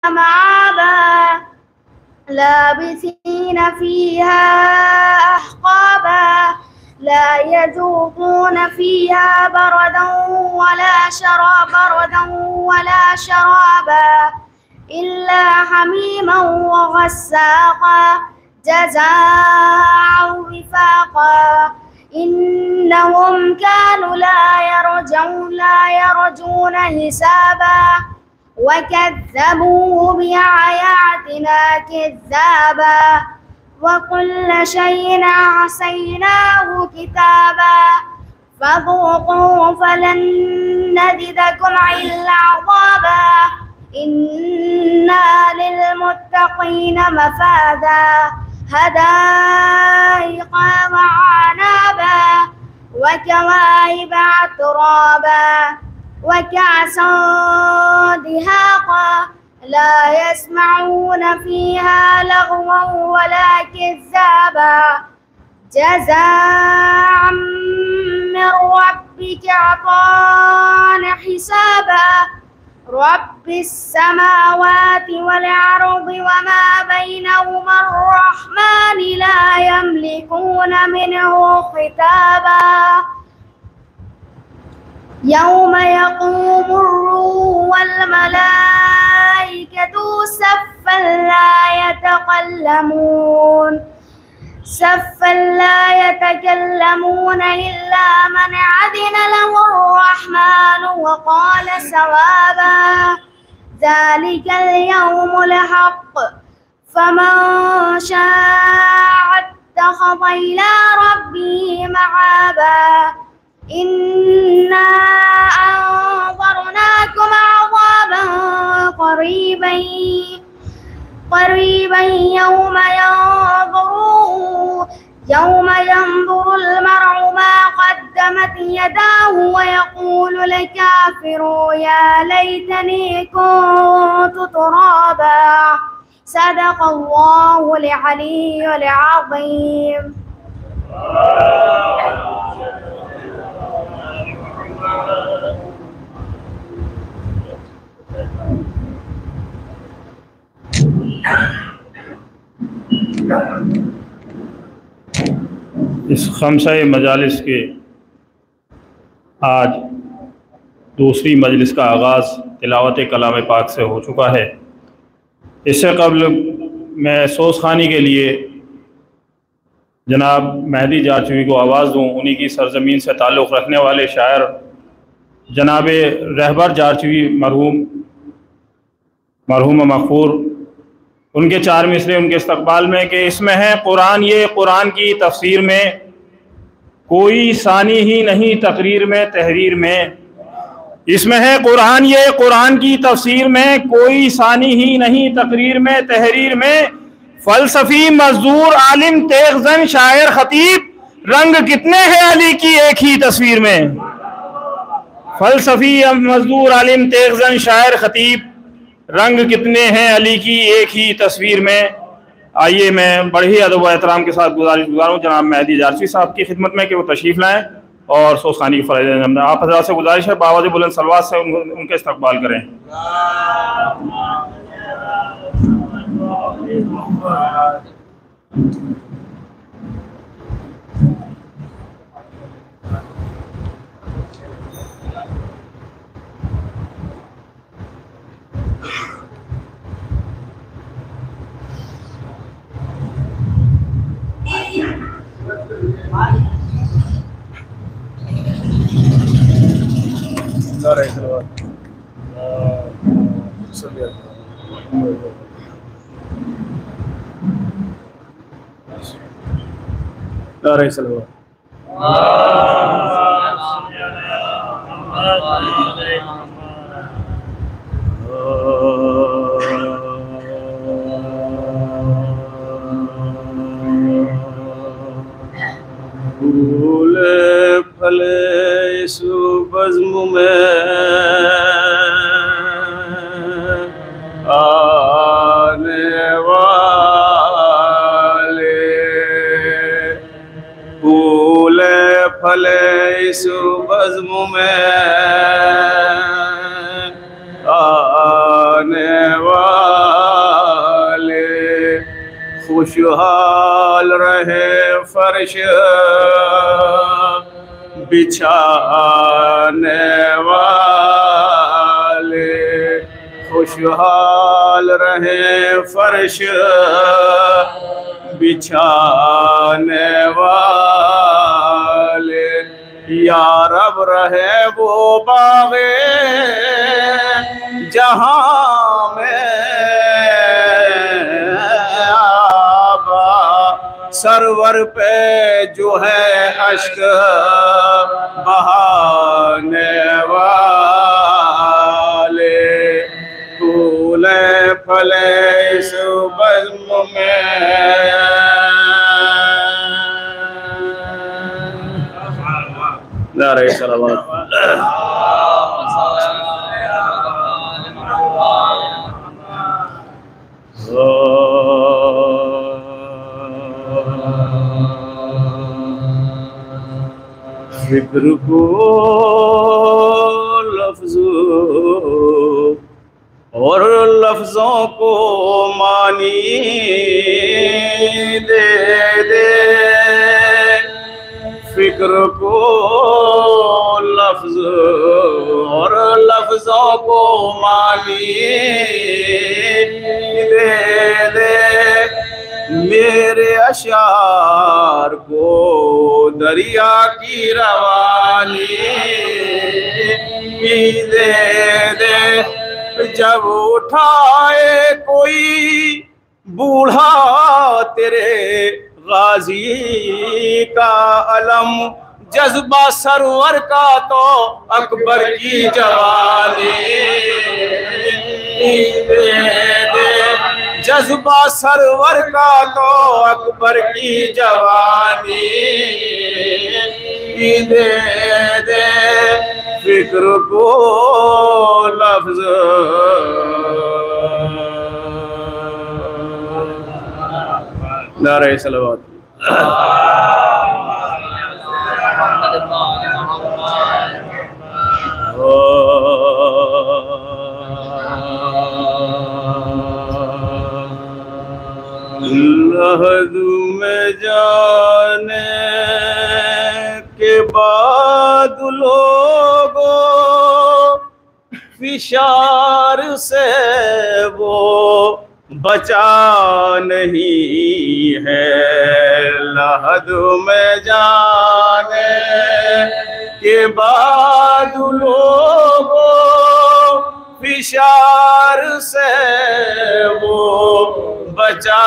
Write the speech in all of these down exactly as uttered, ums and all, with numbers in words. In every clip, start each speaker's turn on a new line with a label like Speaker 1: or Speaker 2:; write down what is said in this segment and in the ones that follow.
Speaker 1: मआबा लाबिसीन फीहा अहक़ाबा ला यज़ूक़ून फीहा बरदन वला शराब बरदन वला शराबा इल्ला हमीमन व गस्साक़ा जज़ाअन विफ़ाक़ा इन्नहुम कानू ला यरजून ला यरजून हिसाबा वकज़्ज़बू बिआयातिना कज़्ज़ाबा वकुल्ल शैइन अहसैनाहु किताबा फ़ज़ूक़ू फ़लन नज़िदकुम इल्ला अज़ाबा इन्ना लिलमुत्तक़ीन मफ़ाज़ा हदाइक़ व अनाबा वकवाइब अतराबा वकअसन दिहाक़ा ला यस्मऊन फ़ीहा लग़वन वला कज़्ज़ाबा जज़ाअन मिन रब्बिक अताअन हिसाबा रब्बिस समावाति वल अर्दि वमा बैनहुमा अर्रहमान ला यमलिकून मिन्हु खिताबा यौम यक़ूमुर्रूह वल मलाइकतु सफ़्फ़न ला यतकल्लमून सफ़्फ़न ला यतकल्लमून इल्ला मन अज़िन लहु अर्रहमानु व क़ाल सवाबा ज़ालिकल यौमुल हक़्क़ फमन शाअ इत्तख़ज़ इला रब्बिही मआबा इन्ना अंज़रनाकुम अज़ाबन क़रीबन क़रीबन यौम यंज़ुरू यौम यंज़ुरुल मर्'उ मा क़द्दमत यदाहु व यक़ूलुल काफ़िरु या लैतनी कुन्तु तुराबा सदक़ल्लाहुल अलिय्युल अज़ीम।
Speaker 2: इस खमसा मजालिस के आज दूसरी मजलिस का आगाज़ तिलावत कलाम पाक से हो चुका है। इससे कबल मैं सोस खानी के लिए जनाब मेहदी जारचवी को आवाज़ दूँ। उन्हीं की सरज़मीन से ताल्लुक़ रखने वाले शायर जनाब रहबर जारचवी मरहूम मरहूम मग़फ़ूर, उनके चार मिसरे उनके इस्तक़बाल में कि इसमें है कुरान ये कुरान की तफसीर में कोई सानी ही नहीं तकरीर में तहरीर में। इसमें है कुरान ये कुरान की तफसीर में कोई सानी ही नहीं तकरीर में तहरीर में। फ़लसफ़ी मज़दूर आलिम तेग़ज़न शायर ख़तीब रंग कितने हैं अली की एक ही तस्वीर में। फ़लसफ़ी मज़दूर आलिम तेग़ज़न शायर ख़तीब रंग कितने हैं अली की एक ही तस्वीर में। आइए मैं बड़े ही अदब व एहतराम के साथ गुजारिश गुजारूँ जनाब मेहदी जारचवी साहब की खिदमत में कि वो तशरीफ़ लाएँ और सोसानी की फ़राइज़ आप हज़रात से गुजारिश है बावाज़ बुलंद सलवात से उन, उनके इस्तक़बाल करें। नारे सलवात
Speaker 3: फूले फले इस बज़्म में आने वाले, फूले फले इस बज़्म में आने वाले खुशहाल रहे फर्श बिछाने वाले, खुशहाल रहे फर्श बिछाने वाले, या रब रहे वो बाग़े जहाँ में आबा, सरवर पे जो है अश्क बहाने वाले, फूले फले इस बज़्म में नारे सलावत। ज़िक्र को लफ्ज़ों और लफ्ज़ों को मानी दे दे, फिक्र को लफ्ज़ और लफ्ज़ों को मानी दे दे, मेरे अशार को दरिया की रवानी दे दे, जब उठाए कोई बूढ़ा तेरे गाजी का अलम, जज्बा सरवर का तो अकबर की जवानी दे दे, जज्बा सरवर का तो अकबर की जवानी दे दे, फिक्र को लफ्ज़ नारे सलावत। लहद में जाने के बाद लोगों फिशार से वो बचा नहीं है, लहद में जाने के बाद लोगों फिशार से वो बचा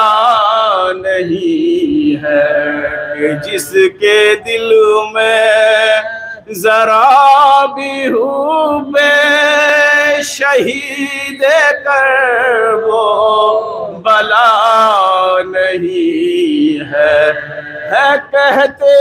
Speaker 3: नहीं है, कि जिसके दिल में जरा भी हुब्बे शहीद कर वो बला नहीं है, है कहते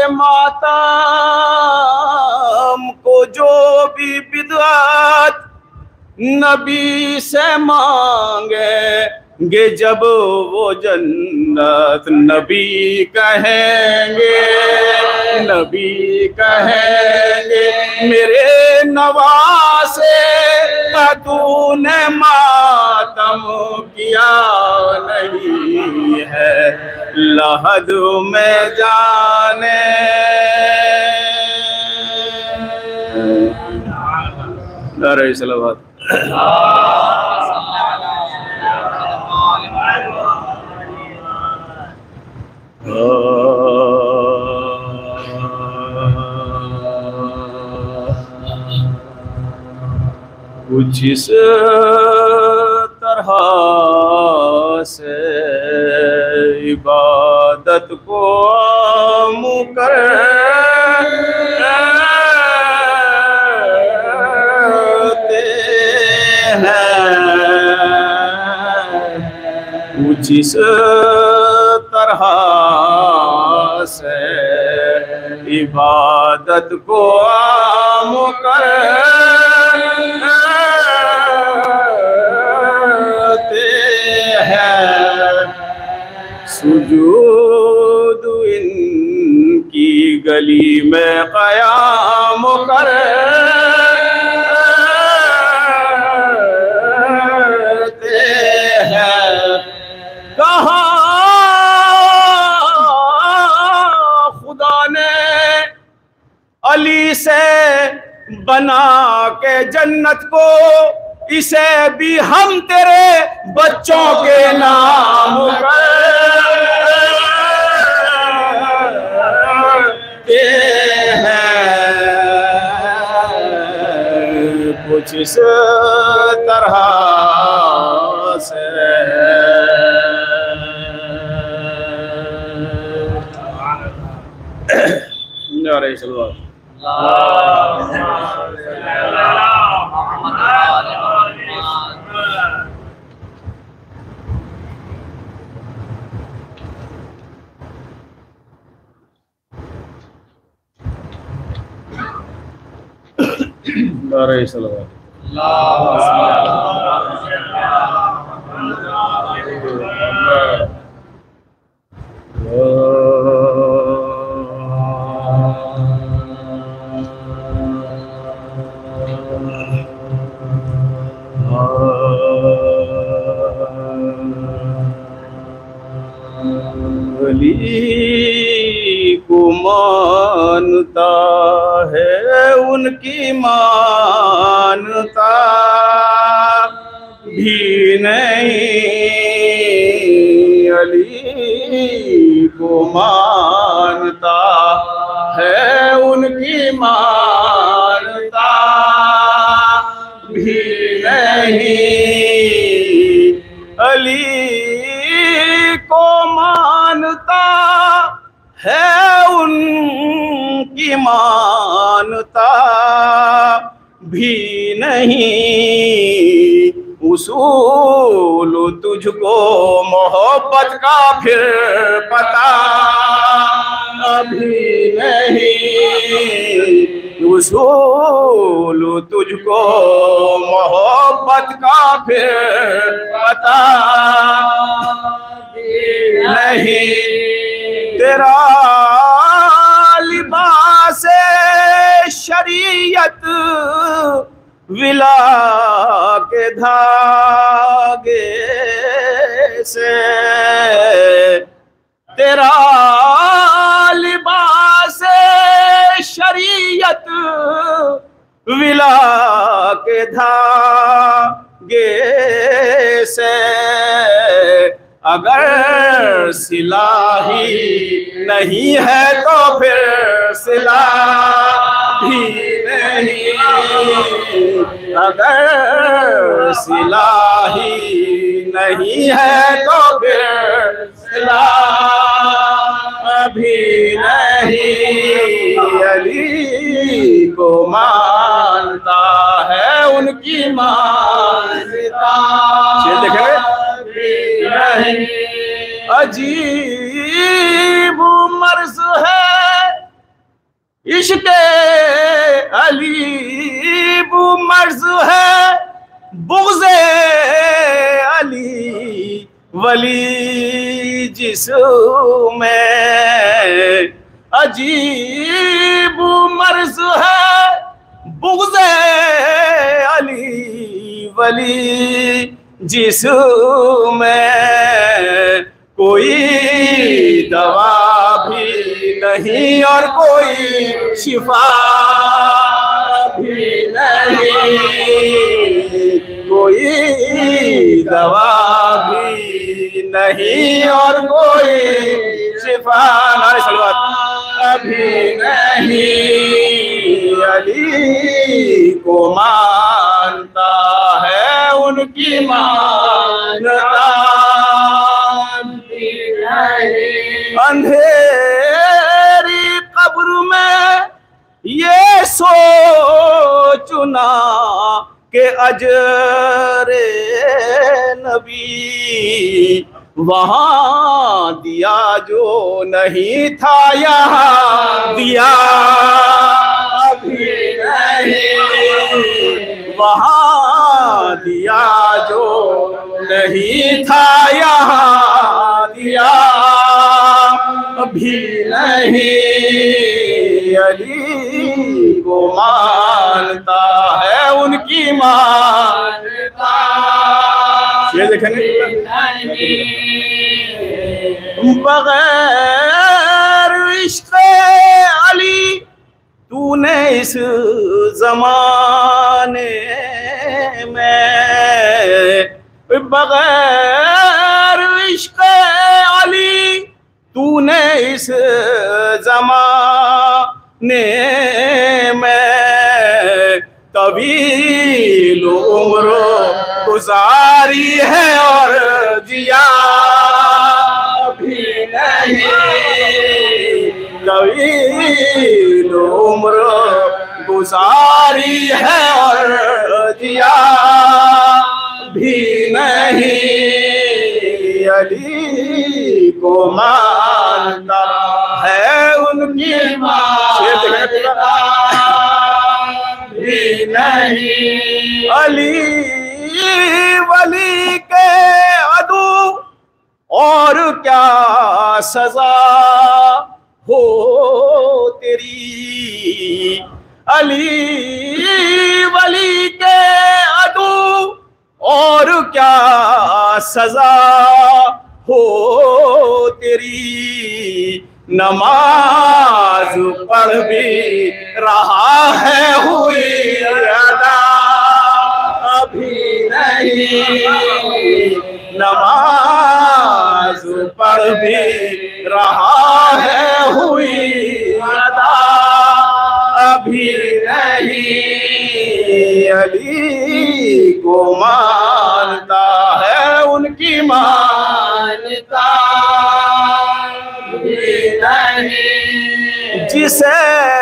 Speaker 3: मातम को जो भी बिदअत नबी से मांगे गे, जब वो जन्नत नबी कहेंगे, नबी कहेंगे मेरे नवासे का तूने मातम किया नहीं है, लहद में जाने नारे सलावत। कुछ इस तरह से इबादत को आम करते हैं, कुछ इस तरह से इबादत को आम करते हैं, सुजूद इनकी गली में क़याम करते हैं, कहाँ अली से बना के जन्नत को, इसे भी हम तेरे बच्चों के नाम करते हैं। कुछ इस तरह से नारे सल्लल्लाहु नारे सल्लल्लाहु अली को मानता है उनकी मानता भी नहीं, अली को मानता है उनकी मानता भी नहीं, अली को मानता है उनकी मानता भी नहीं, उसूल तुझको मोहब्बत का फिर पता अभी नहीं, उसूल तुझको मोहब्बत का फिर पता नहीं, तेरा लिबास शरीयत विला के धागे से, तेरा लिबास शरीयत विला के धागे से, अगर सिला ही नहीं है तो फिर सिला भी नहीं, अगर सिला ही नहीं है तो फिर सिला भी नहीं, अली को मानता है उनकी मानता देखे नहीं, अजीब मर्ज है इश्क़े अली, वो मर्ज है बुग़्ज़े अली वली जिसमें, अजीब मर्ज है बुग़्ज़े अली वली जिसमें, कोई दवा भी नहीं और कोई शिफा भी नहीं, कोई दवा भी नहीं और कोई शिफा नारे सलवात अभी नहीं, अली को मानता है उनकी मानता अंधेरी कब्र में ये सोचना के अजरे नबी वहाँ दिया जो नहीं था यहाँ दिया अभी नहीं, वहाँ दिया जो नहीं था यहाँ दिया अभी नहीं, अली को मानता है उनकी मानता ये देखेंगे बगैर इश्क़ अली तूने इस जमाने में बगैर इश्क़ अली, तूने इस जमाने में तवील उम्र गुजारी है और जिया भी नहीं, तवील उम्र गुजारी है और जिया भी नहीं। अली को मानता है उनकी मानता भी नहीं। अली वली के अदू और क्या सजा हो तेरी। अली वली के अदू और क्या सजा हो तेरी। नमाज पढ़ भी रहा है हुई अदा अभी नहीं। नमाज पढ़ भी रहा है हुई अदा अभी नहीं। अली को मानता है उनकी मानता भी नहीं। जिसे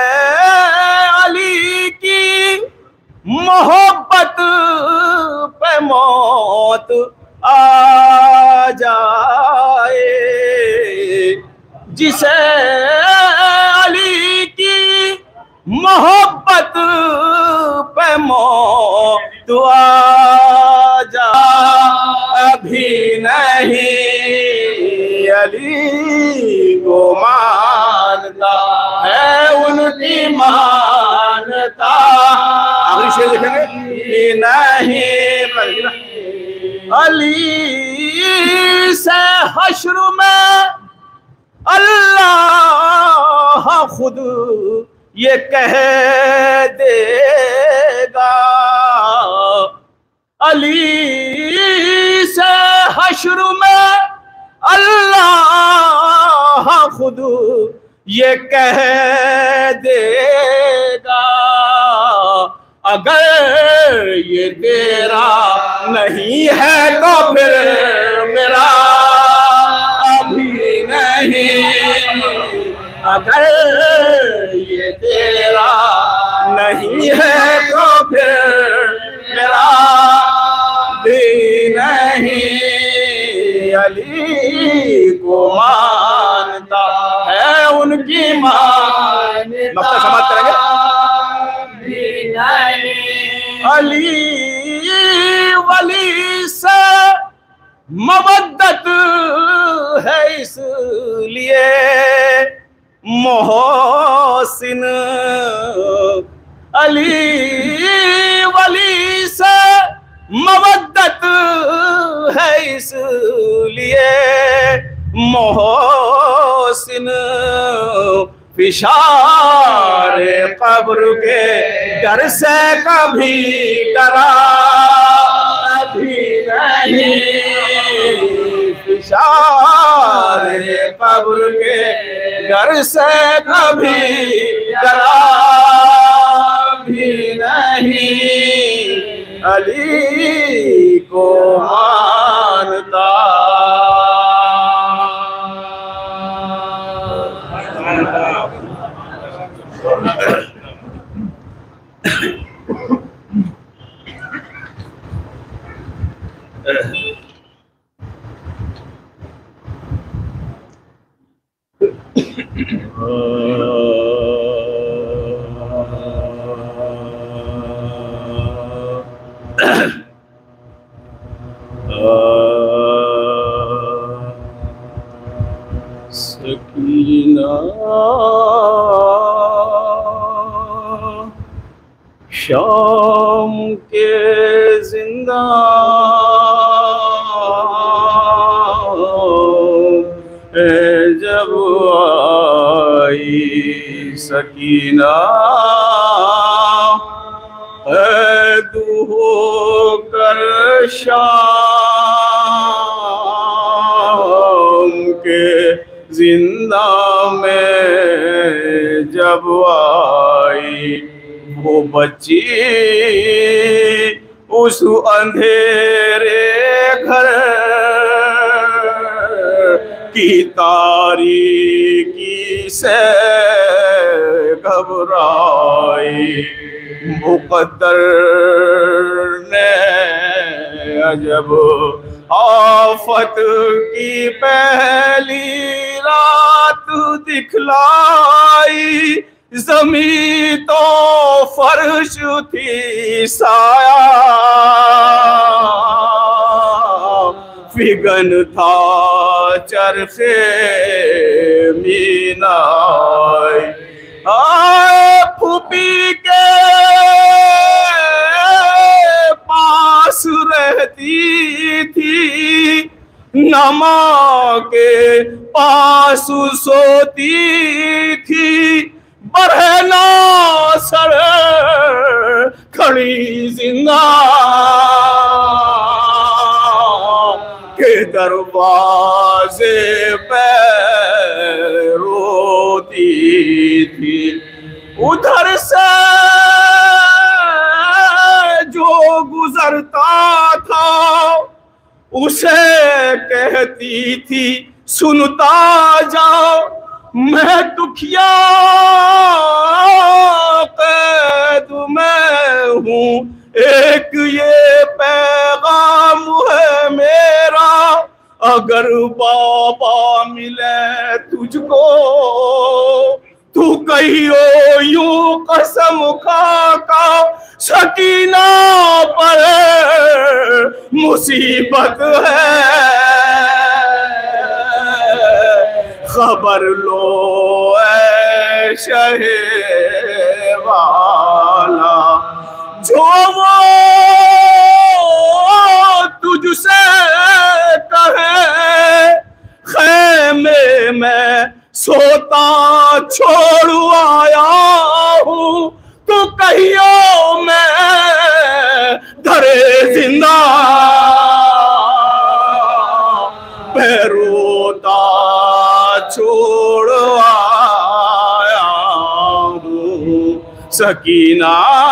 Speaker 3: अली की मोहब्बत पे मौत आ जाए, जिसे अली की मोहब्बत पे मौत आ जा अभी नहीं। अली को मानता है उनकी मानता आखिरी शेर देखेंगे नहीं। अली से हश्र में अल्लाह खुद ये कह देगा। अली से हश्र में अल्लाह खुद ये कह देगा। अगर ये तेरा नहीं है तो फिर मेरा अभी नहीं। अगर ये तेरा नहीं है तो फिर मेरा भी नहीं। अली को मानता है उनकी मानता समाप्त करेंगे। अली वली से मवद्दत है इसलिए मोहसिन। अली वली से मवद्दत है इसलिए मोहसिन। फिशारे कब्र के डर से कभी डरा भी नहीं। फिशारे कब्र के डर से कभी डरा भी नहीं। अली को मानता सकीना शाम के जिंदा जब आई सकीना कैद होकर शाम के जिंदा में जब आई वो बच्ची उस अंधेरे घर की तारीकी से घबराई। मुक़द्दर ने अजब आफत की पहली रात दिखलाई। ज़मीं तो फर्श थी साया, फिगन था चरखे मीनाई। आए फूफी के पास रहती थी, नमा के पास सोती थी। बरहना सर खड़ी जिंदा के दरवाजे पे रोती थी। उधर से जो गुजरता था उसे कहती थी सुनता जाओ, मैं दुखिया कैद में हूँ। एक ये पैगाम है मेरा, अगर बाबा मिले तुझको तू कहियो यूं कसम खाका, सकीना पर मुसीबत है। खबर लो ऐ शहे वाला, जो वो तुझसे कहे खैमे में सोता छोड़ आया हूँ। तो कहियो मैं धरे जिंदा पैरोता छोड़ आया हूँ। सकीना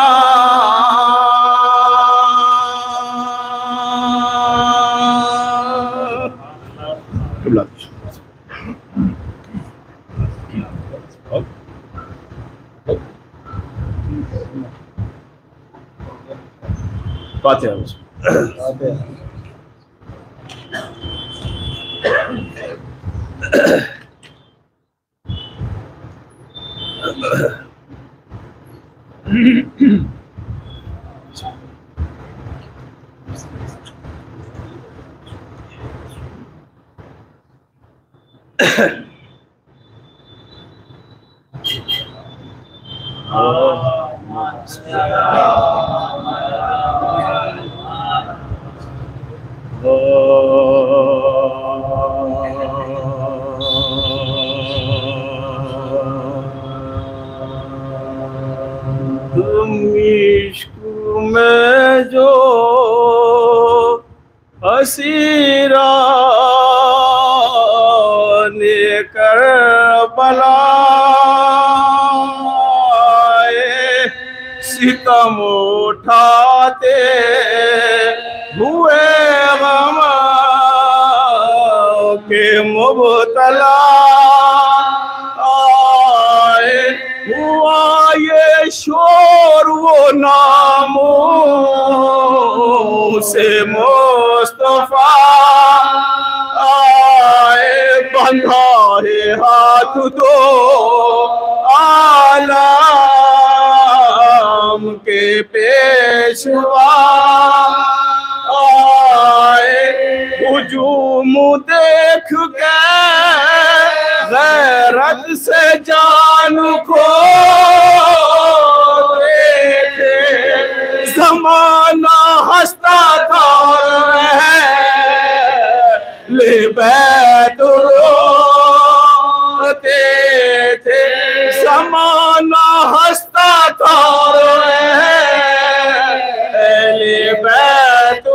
Speaker 3: बातें तुम इश्क में जो हसीराने करबला सितम उठाते हुए गम के मुबतला आए। हुआ ये शोर वो नामों से मुस्तफा आए। बंधा है हाथ दो आलम के पेशवा आए। हुजूम देख के गैरत से जान को देखे। जमाना हंसता था ले बैत रोते थे। जमाना पुकारो अहले बैत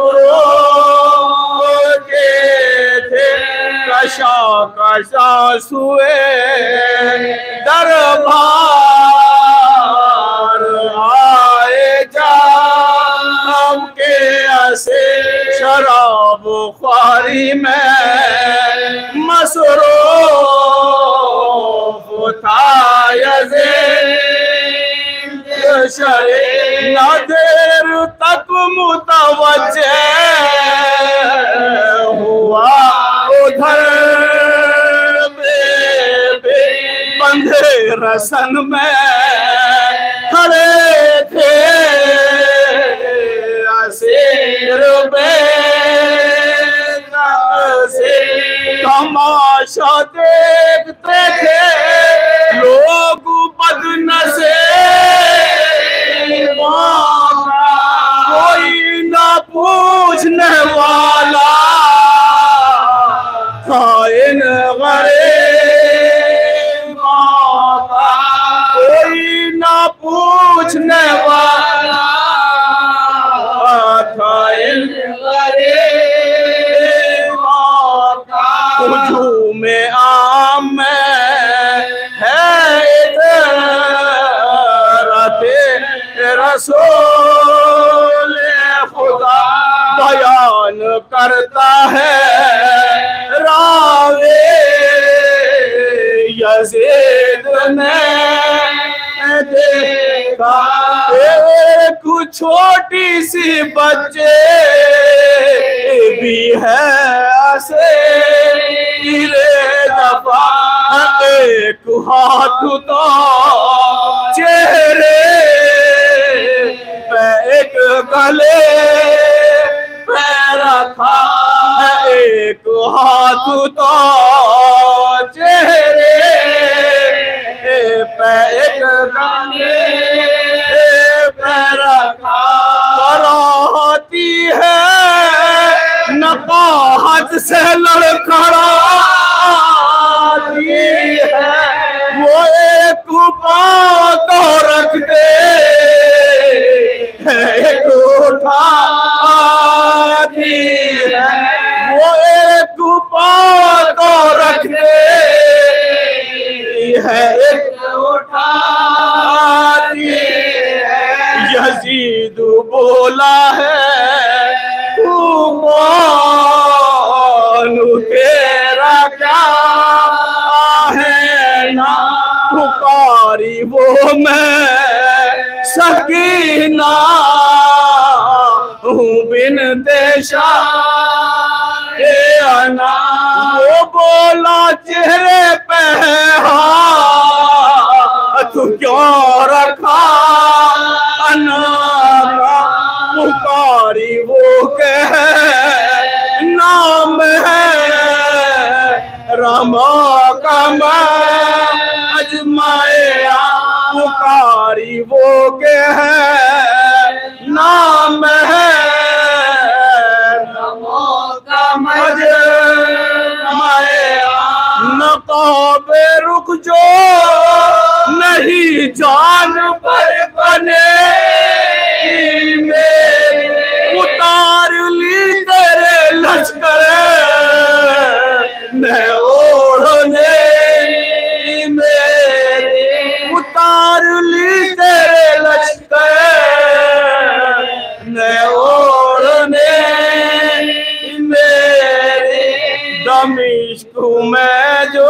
Speaker 3: रोके थे कशा कशा सुए दरबार आए जाम के ऐसे शराब ख्वारी में मसरूफ था यज़ीद शरे न देर तक मुतवज्जे हुआ उधर बे बंधे रसन में खड़े थे असीर बे से तमाशा देखते थे लोग बदनसीब कोई ना पूछने वाला था इन गरीब कोई ना पूछने वाला था इन में आम में है इधरते रसूल खुदा बयान करता है रावे यज़ीद ने देखा एक छोटी सी बच्चे भी है ऐसे दफा एक हाथ तो चेहरे पे एक गले पे रखा एक हाथ तो चेहरे पे एक गले पे रखा कराती है नकाहत से लड़खड़ा है वो एक पाँव तो रख दे एक उठाती है वो एक पाँव तो रख दे है एक उठाती है यज़ीद बोला है तू कौन तेरा क्या पुकारी वो मैं सकीना हूँ बिन देशा आना वो बोला चेहरे पे हाथ क्यों रखा अनारा पुकारी वो कह नाम है रमा कमा अजमाया पुकारी वो के है नाम है नकाबे रुक जो नहीं जान पर बने उतार ली तेरे लश्कर मैं ओढ़ने उतार ली तेरे लश्कर न ओढ़ने मेरे दमिश्क में जो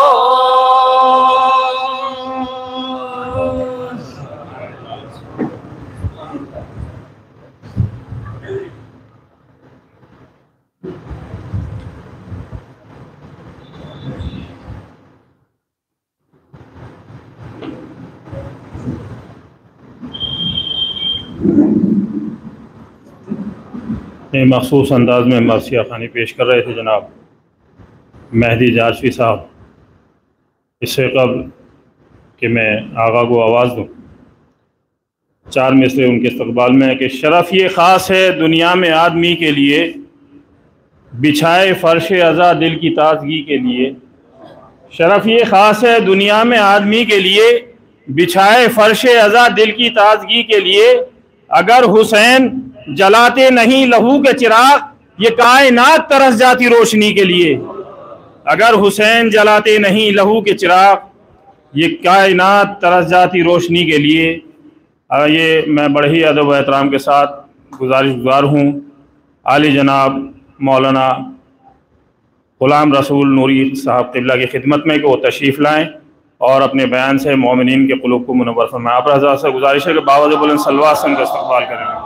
Speaker 2: मखसूस अंदाज में मरसिया खानी पेश कर रहे थे जनाब मेहदी जारचवी साहब। इससे कबल कि मैं आगा को आवाज़ दूँ, चार मिसरे उनके इस्तकबाल में है कि शरफ़ ये ख़ास है दुनिया में आदमी के लिए, बिछाए फ़र्श अज़ा दिल की ताज़गी के लिए। शरफ़ ये ख़ास है दुनिया में आदमी के लिए, बिछाए फर्शे अज़ा दिल की ताजगी के लिए। अगर हुसैन जलाते नहीं लहू के चिराग, ये कायनात तरस जाती रोशनी के लिए। अगर हुसैन जलाते नहीं लहू के चिराग, ये कायनात तरस जाती रोशनी के लिए। ये मैं बड़े ही अदब व एहतराम के साथ गुजारिश गुजार हूँ आली जनाब मौलाना ग़ुलाम रसूल नूरी साहब क़िबला की खिदमत में कि वो तशरीफ़ लाएँ और अपने बयान से मोमिनीन के क़ुलूब को मुनव्वर फरमाएं। आप रज़ा से गुजारिश है कि बावज़ बुलंद सलवात से उनका इस्तक़बाल करें।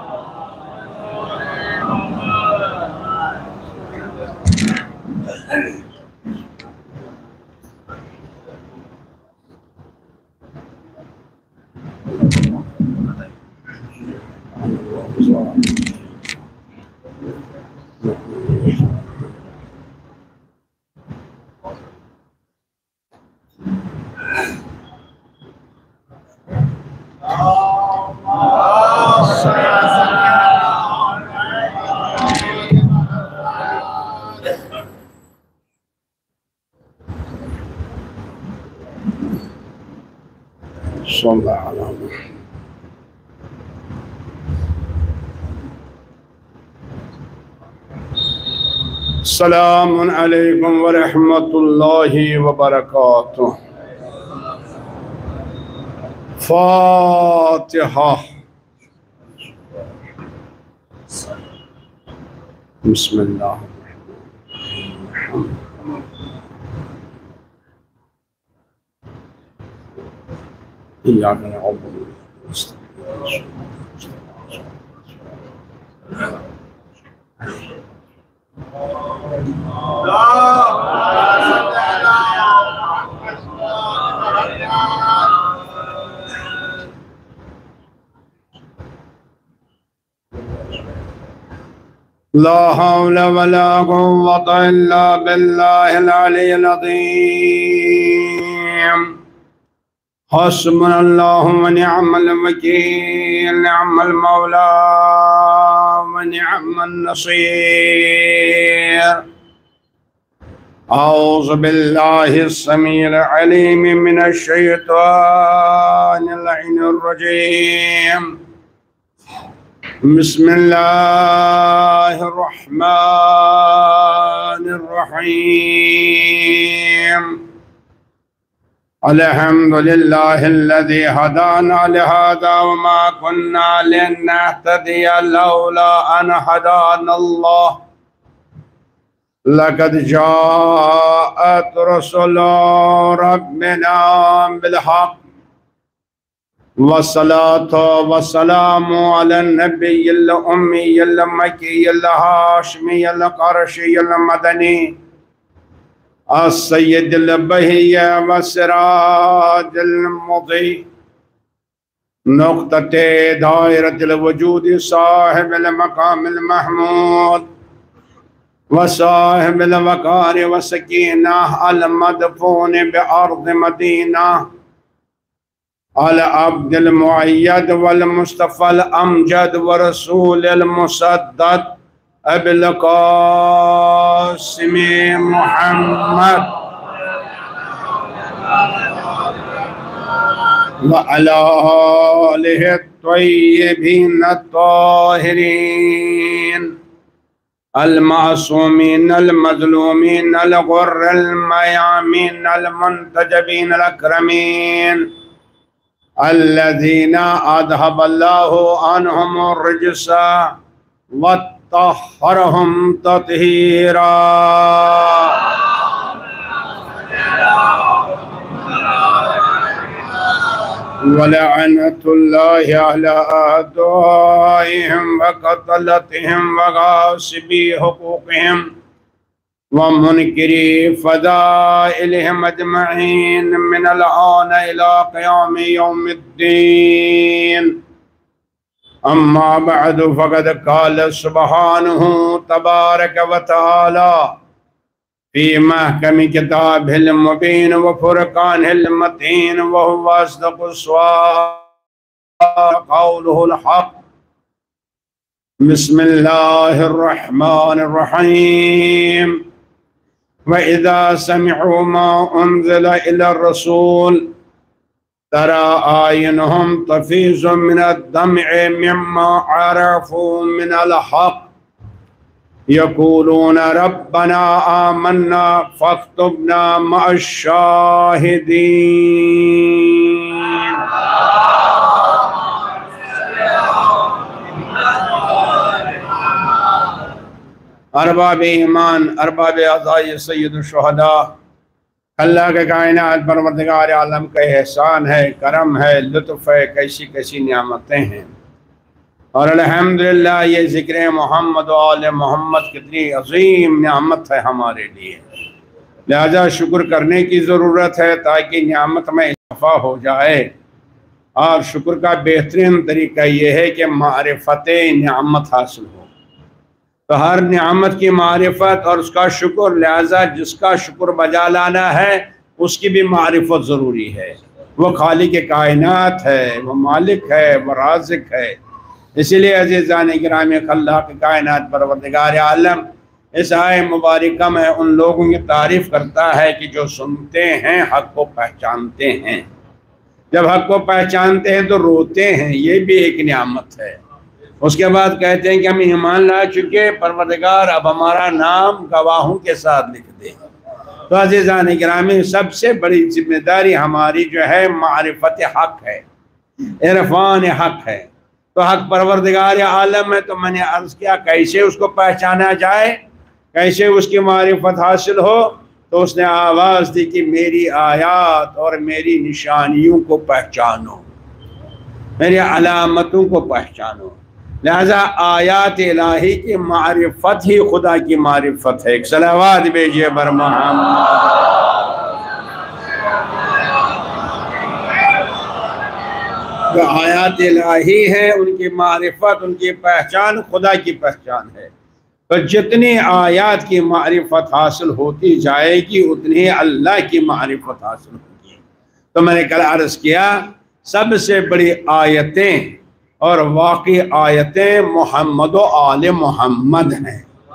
Speaker 3: अस्सलामु अलैकुम व रहमतुल्लाहि व बरकातुहू। फातिहा। बिस्मिल्लाह। इय्याका नअबुदु व नस्तईन। ला हौला वला कुव्वता इल्ला बिल्लाहिल अलिय्यिल अज़ीम। हस्बुनल्लाहु व निअमल वकील, निअमल मौला व निअमन नसीर। औज़ु बिल्लाहिस समीइल अलीम मिनश शैतानिर लईनिर रजीम। बिस्मिल्लाहिर रहमानिर रहीम। अल्हम्दुलिल्लाहिल्लज़ी हदाना लिहाज़ा व मा कुन्ना लिनहतदिया लौला अन हदानल्लाह। लक़द जाअत रुसुलु रब्बिना बिल हक़्क़ वस्सलातु वस्सलामु अलन नबिय्यिल उम्मिय्यिल मक्किय्यिल हाशिमिय्यिल क़ुरशिय्यिल मदनी अस्सय्यिदिल बहिय्य वस्सिराजिल मुज़ी नुक़्तते दायरतिल वजूद साहिबिल मक़ामिल महमूद व साहिबिल वक़ार व सकीना अल मदफून बिअर्ज़ मदीना अल अब्दिल मुअय्यद वल मुस्तफ़ल अमजद व रसूलिल मुसद्दद अबिल क़ासिम मुहम्मद व अला आलिहि त्वय्यिबीन अत्ताहिरीन अल मासूमीन अल मज़लूमीन अल गुर्रिल मयामीन अल मुंतजबीन अल अकरमीन अल्लज़ीना अज़हबल्लाहु अन्हुमुर रिज्सा वत्तहहरहुम तत्हीरा। वलअनतुल्लाहि अला अअदाइहिम व क़तलतिहिम व गासिबी हुकूक़िहिम व मुनकिरी फ़दाइलिहिम अजमईन मिनल आन इला क़यामि यौमिद्दीन। अम्मा बअदु फ़क़द क़ाल सुब्हानहु तबारक व तआला फ़ी महकमि किताबिहिल मुबीन व फ़ुरक़ानिहिल मतीन व हुवा अस्दक़ुस क़ौलुहुल हक़्क़। बिस्मिल्लाहिर रहमानिर रहीम। व इज़ा समिअू मा उन्ज़िला इलर रसूल
Speaker 4: तरा आयुनहुम तफीज़ु मिनद-दम'i मिम्मा अरफू मिनल हक़ यक़ूलून रब्बना आमन्ना फक्तुबना मअश-शाहिदीन। अरबाब ईमान, अरबाब अज़ाई सय्यदुश शुहदा, अल्लाह के कायनात परवरदिगार आलम का एहसान है, करम है, लुत्फ़ है, कैसी कैसी नियामतें हैं। और अल्हम्दुलिल्लाह ये ज़िक्र मोहम्मद व आले मोहम्मद कितनी अज़ीम नियामत है हमारे लिए, लिहाजा शुक्र करने की ज़रूरत है ताकि नियामत में इज़ाफ़ा हो जाए। और शुक्र का बेहतरीन तरीका ये है कि मारिफत नियामत हासिल हो। तो हर नियामत की मारिफत और उसका शुक्र, लिहाजा जिसका शुक्र बजा लाना है उसकी भी मारिफत ज़रूरी है। वो खालिक कायनात है, वो मालिक है, वो राज़िक है। इसीलिए अज़ीज़ान गिरामी अल्लाह के कायनात परवरदिगार आलम इस आय मुबारक में उन लोगों की तारीफ़ करता है कि जो सुनते हैं, हक़ को पहचानते हैं। जब हक़ को पहचानते हैं तो रोते हैं, ये भी एक नियामत है। उसके बाद कहते हैं कि हम ईमान ला चुके, परवरदिगार अब हमारा नाम गवाहों के साथ लिख दे। तो अज़ीज़ान गिरामी सबसे बड़ी जिम्मेदारी हमारी जो है मारिफत हक़ है, इरफान हक़ है। तो हक़ परवरदिगार आलम है। तो मैंने अर्ज़ किया कैसे उसको पहचाना जाए, कैसे उसकी मारिफत हासिल हो। तो उसने आवाज़ दी कि मेरी आयात और मेरी निशानियों को पहचानो, मेरी अलामतों को पहचानो। लिहाजा आयात इलाही की मारिफत ही खुदा की मारिफत है। एक सलावत भेजिए बर मोहम्मद। जो आयात इलाही है उनकी मारिफत, उनकी पहचान खुदा की पहचान है। तो जितनी आयात की मारिफत हासिल होती जाएगी उतनी अल्लाह की मारिफत हासिल होगी। तो मैंने कल अर्ज़ किया सबसे बड़ी आयतें और वाक़ई आयतें मोहम्मद व आले मोहम्मद हैं।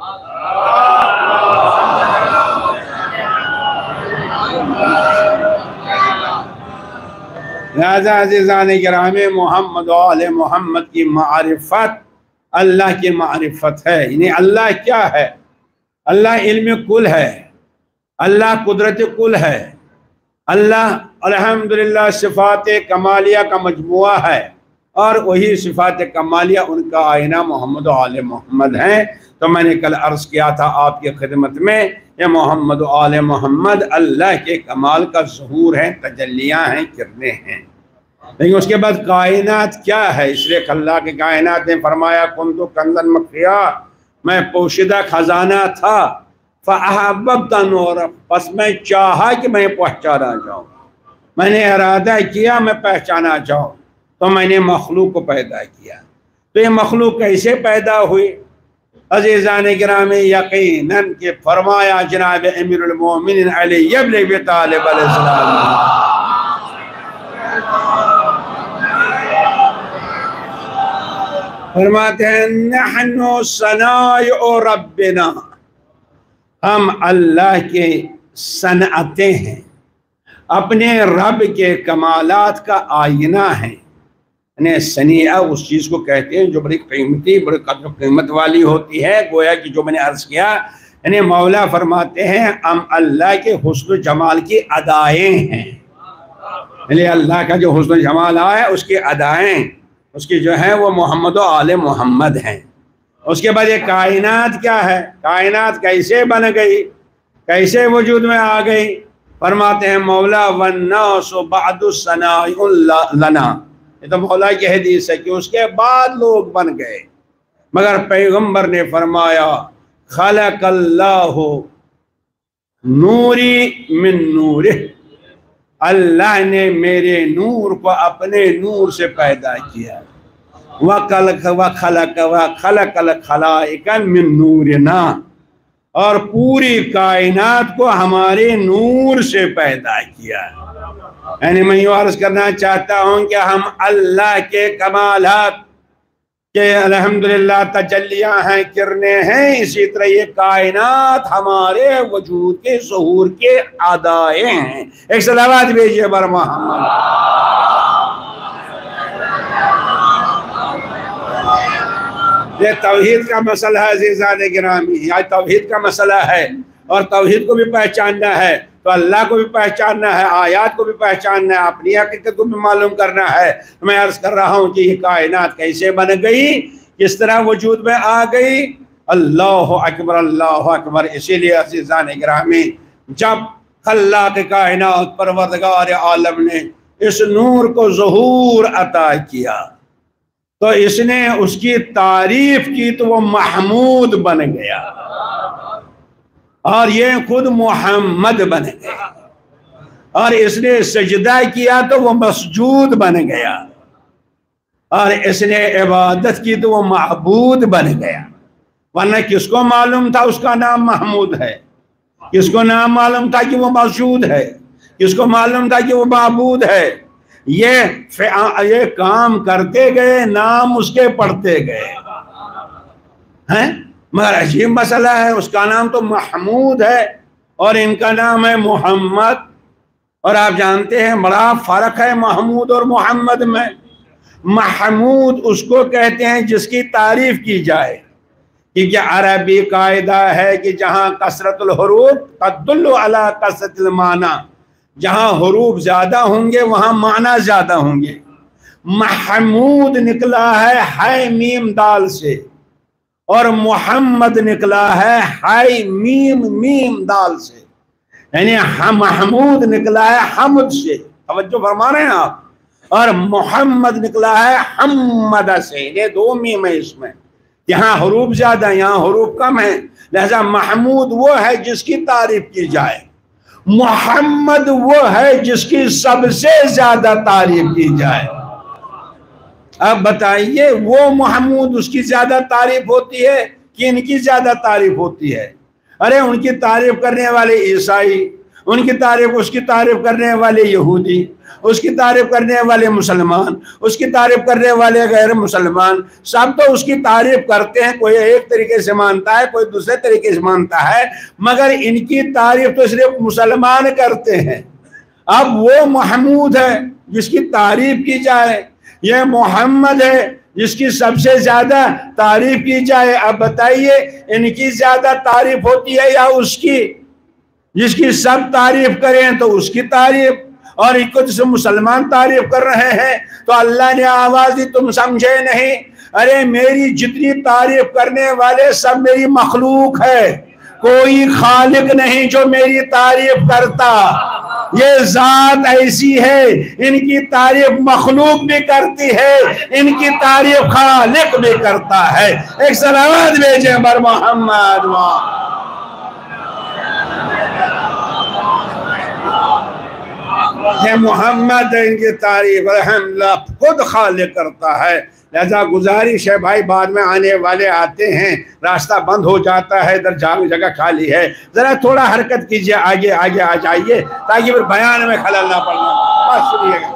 Speaker 4: लिहाजा अज़ीज़ान गिरामी मोहम्मद व आले मोहम्मद की मारिफत अल्लाह की मारिफत है। यानी अल्लाह क्या है? अल्लाह इल्म कुल है, अल्लाह कुदरत कुल है, अल्लाह अल्हम्दुलिल्लाह सिफ़ात कमालिया का मजमुआ है और वही सिफ़ात कमालिया उनका आईना मोहम्मद व आले मोहम्मद हैं। तो मैंने कल अर्ज़ किया था आपकी खिदमत में, ये मोहम्मद व आले मोहम्मद अल्लाह के कमाल का ज़हूर है, तजल्लियाँ हैं, किरणें हैं। लेकिन उसके बाद कायनात क्या है? इसलिए अल्लाह के कायनात ने फरमाया कुन्तु कंज़न मख़फ़िया, मैं पोशीदा खजाना था, फ़अहबब्तु नूरा, बस मैं चाहा कि मैं पहचाना जाऊँ, मैंने इरादा किया मैं पहचाना जाऊँ, तो मैंने मखलूक को पैदा किया। तो ये मखलूक कैसे पैदा हुई? अज़ीज़ान गिरामी यकीनन के फरमाया जनाब अमीरुल मोमिनीन अली इब्न अबी तालिब अलैहिस्सलाम, फरमाते हैं नहनु सनाइउ रब्बिना, हम अल्लाह के सनअतें हैं, अपने रब के कमालात का आईना है। यानी सनिया उस चीज़ को कहते हैं जो बड़ी कीमती, बड़ी कदर कीमत वाली होती है। गोया कि जो मैंने अर्ज़ किया, यानी मौला फरमाते हैं हम अल्लाह के हुस्न जमाल की अदाएँ हैं। यानी अल्लाह का जो हुस्न जमाल है उसकी अदाएँ, उसकी जो है वो मोहम्मद व आले मोहम्मद हैं। उसके बाद ये कायनात क्या है? कायनात कैसे बन गई, कैसे वजूद में आ गई? फरमाते हैं मौला वन्नासु बअदु सनाइउल लना, ये तो मौला की हदीस है कि उसके बाद लोग बन गए। मगर पैगंबर ने फरमाया खलक़ल्लाहु नूरी मिन नूरिह, अल्लाह ने मेरे नूर को अपने नूर से पैदा किया। व खलक़ व खलक़ व खलक़ल खलाइक़ मिन नूरिना, और पूरी कायनात को हमारे नूर से पैदा किया। यानी मैं ये अर्ज़ करना चाहता हूँ कि हम अल्लाह के कमालात के अल्हम्दुलिल्लाह तजल्लियाँ हैं, किरणें हैं। इसी तरह ये कायनात हमारे वजूद के ज़हूर के अदाएँ हैं। एक सलावत भेजिए बर मोहम्मद। ये तौहीद का मसला है अज़ीज़ान गिरामी, आज तौहीद का मसला है और तौहीद को भी पहचानना है तो अल्लाह को भी पहचानना है, आयात को भी पहचानना है, अपनी हकीकत को भी मालूम करना है। तो मैं अर्ज़ कर रहा हूँ कि ये कायनात कैसे बन गई, किस तरह वजूद में आ गई। अल्लाह अकबर, अल्लाह अकबर। इसीलिए अज़ीज़ान गिरामी, जब खल्लाक़ कायनात परवरदिगार आलम ने इस नूर को ज़हूर अता किया तो इसने उसकी तारीफ की तो वो महमूद बन गया और ये खुद मोहम्मद बन गया, और इसने सजदा किया तो वो मसजूद बन गया, और इसने इबादत की तो वो माबूद बन गया। वरना किसको मालूम था उसका नाम महमूद है, किसको नाम मालूम था कि वो मसजूद है, किसको मालूम था कि वो माबूद है। ये ये काम करते गए, नाम उसके पढ़ते गए हैं, मगर अजीब मसला है, उसका नाम तो महमूद है और इनका नाम है मोहम्मद। और आप जानते हैं बड़ा फर्क है महमूद और मोहम्मद में। महमूद उसको कहते हैं जिसकी तारीफ की जाए, क्योंकि अरबी कायदा है कि जहाँ कसरतुल हुरूफ तदुल्लु अला कसरतिल माना, जहाँ हुरूफ ज्यादा होंगे वहाँ माना ज्यादा होंगे। महमूद निकला है हाय मीम दाल से और मोहम्मद निकला है हाय मीम मीम दाल से, यानी महमूद निकला है हमद से, तवज्जो फरमा रहे हैं आप, और मोहम्मद निकला है हम्मद से। ये दो मीम है इसमें, यहाँ हुरूफ ज्यादा यहाँ हुरूफ कम है, लिहाजा महमूद वो है जिसकी तारीफ की जाए, मोहम्मद वो है जिसकी सबसे ज्यादा तारीफ की जाए। अब बताइए वो महमूद उसकी ज्यादा तारीफ होती है कि इनकी ज्यादा तारीफ होती है? अरे उनकी तारीफ करने वाले ईसाई, उनकी तारीफ उसकी तारीफ करने वाले यहूदी, उसकी तारीफ करने वाले मुसलमान, उसकी तारीफ करने वाले गैर मुसलमान, सब तो उसकी तारीफ करते हैं। कोई एक तरीके से मानता है, कोई दूसरे तरीके से मानता है, मगर इनकी तारीफ तो सिर्फ मुसलमान करते हैं। अब वो महमूद है जिसकी तारीफ की जाए, ये मोहम्मद है जिसकी सबसे ज्यादा तारीफ की जाए। अब बताइए इनकी ज्यादा तारीफ होती है या उसकी? जिसकी सब तारीफ करें तो उसकी तारीफ, और इनको जिसे मुसलमान तारीफ कर रहे हैं तो अल्लाह ने आवाज दी तुम समझे नहीं, अरे मेरी जितनी तारीफ करने वाले सब मेरी मखलूक है, कोई खालिक नहीं जो मेरी तारीफ करता। ये जात ऐसी है इनकी तारीफ मखलूक भी करती है, इनकी तारीफ खालिक भी करता है। एक सलावत भेजे बर मोहम्मद। ये मोहम्मद इनकी तारीफ अल्हम्दुलिल्लाह खुद खालिक करता है। लिहाजा गुजारिश है भाई, बाद में आने वाले आते हैं, रास्ता बंद हो जाता है, इधर जगह खाली है, जरा थोड़ा हरकत कीजिए, आगे आगे आ जाइए ताकि फिर बयान में खलल ना पड़ना। बस सुनिएगा,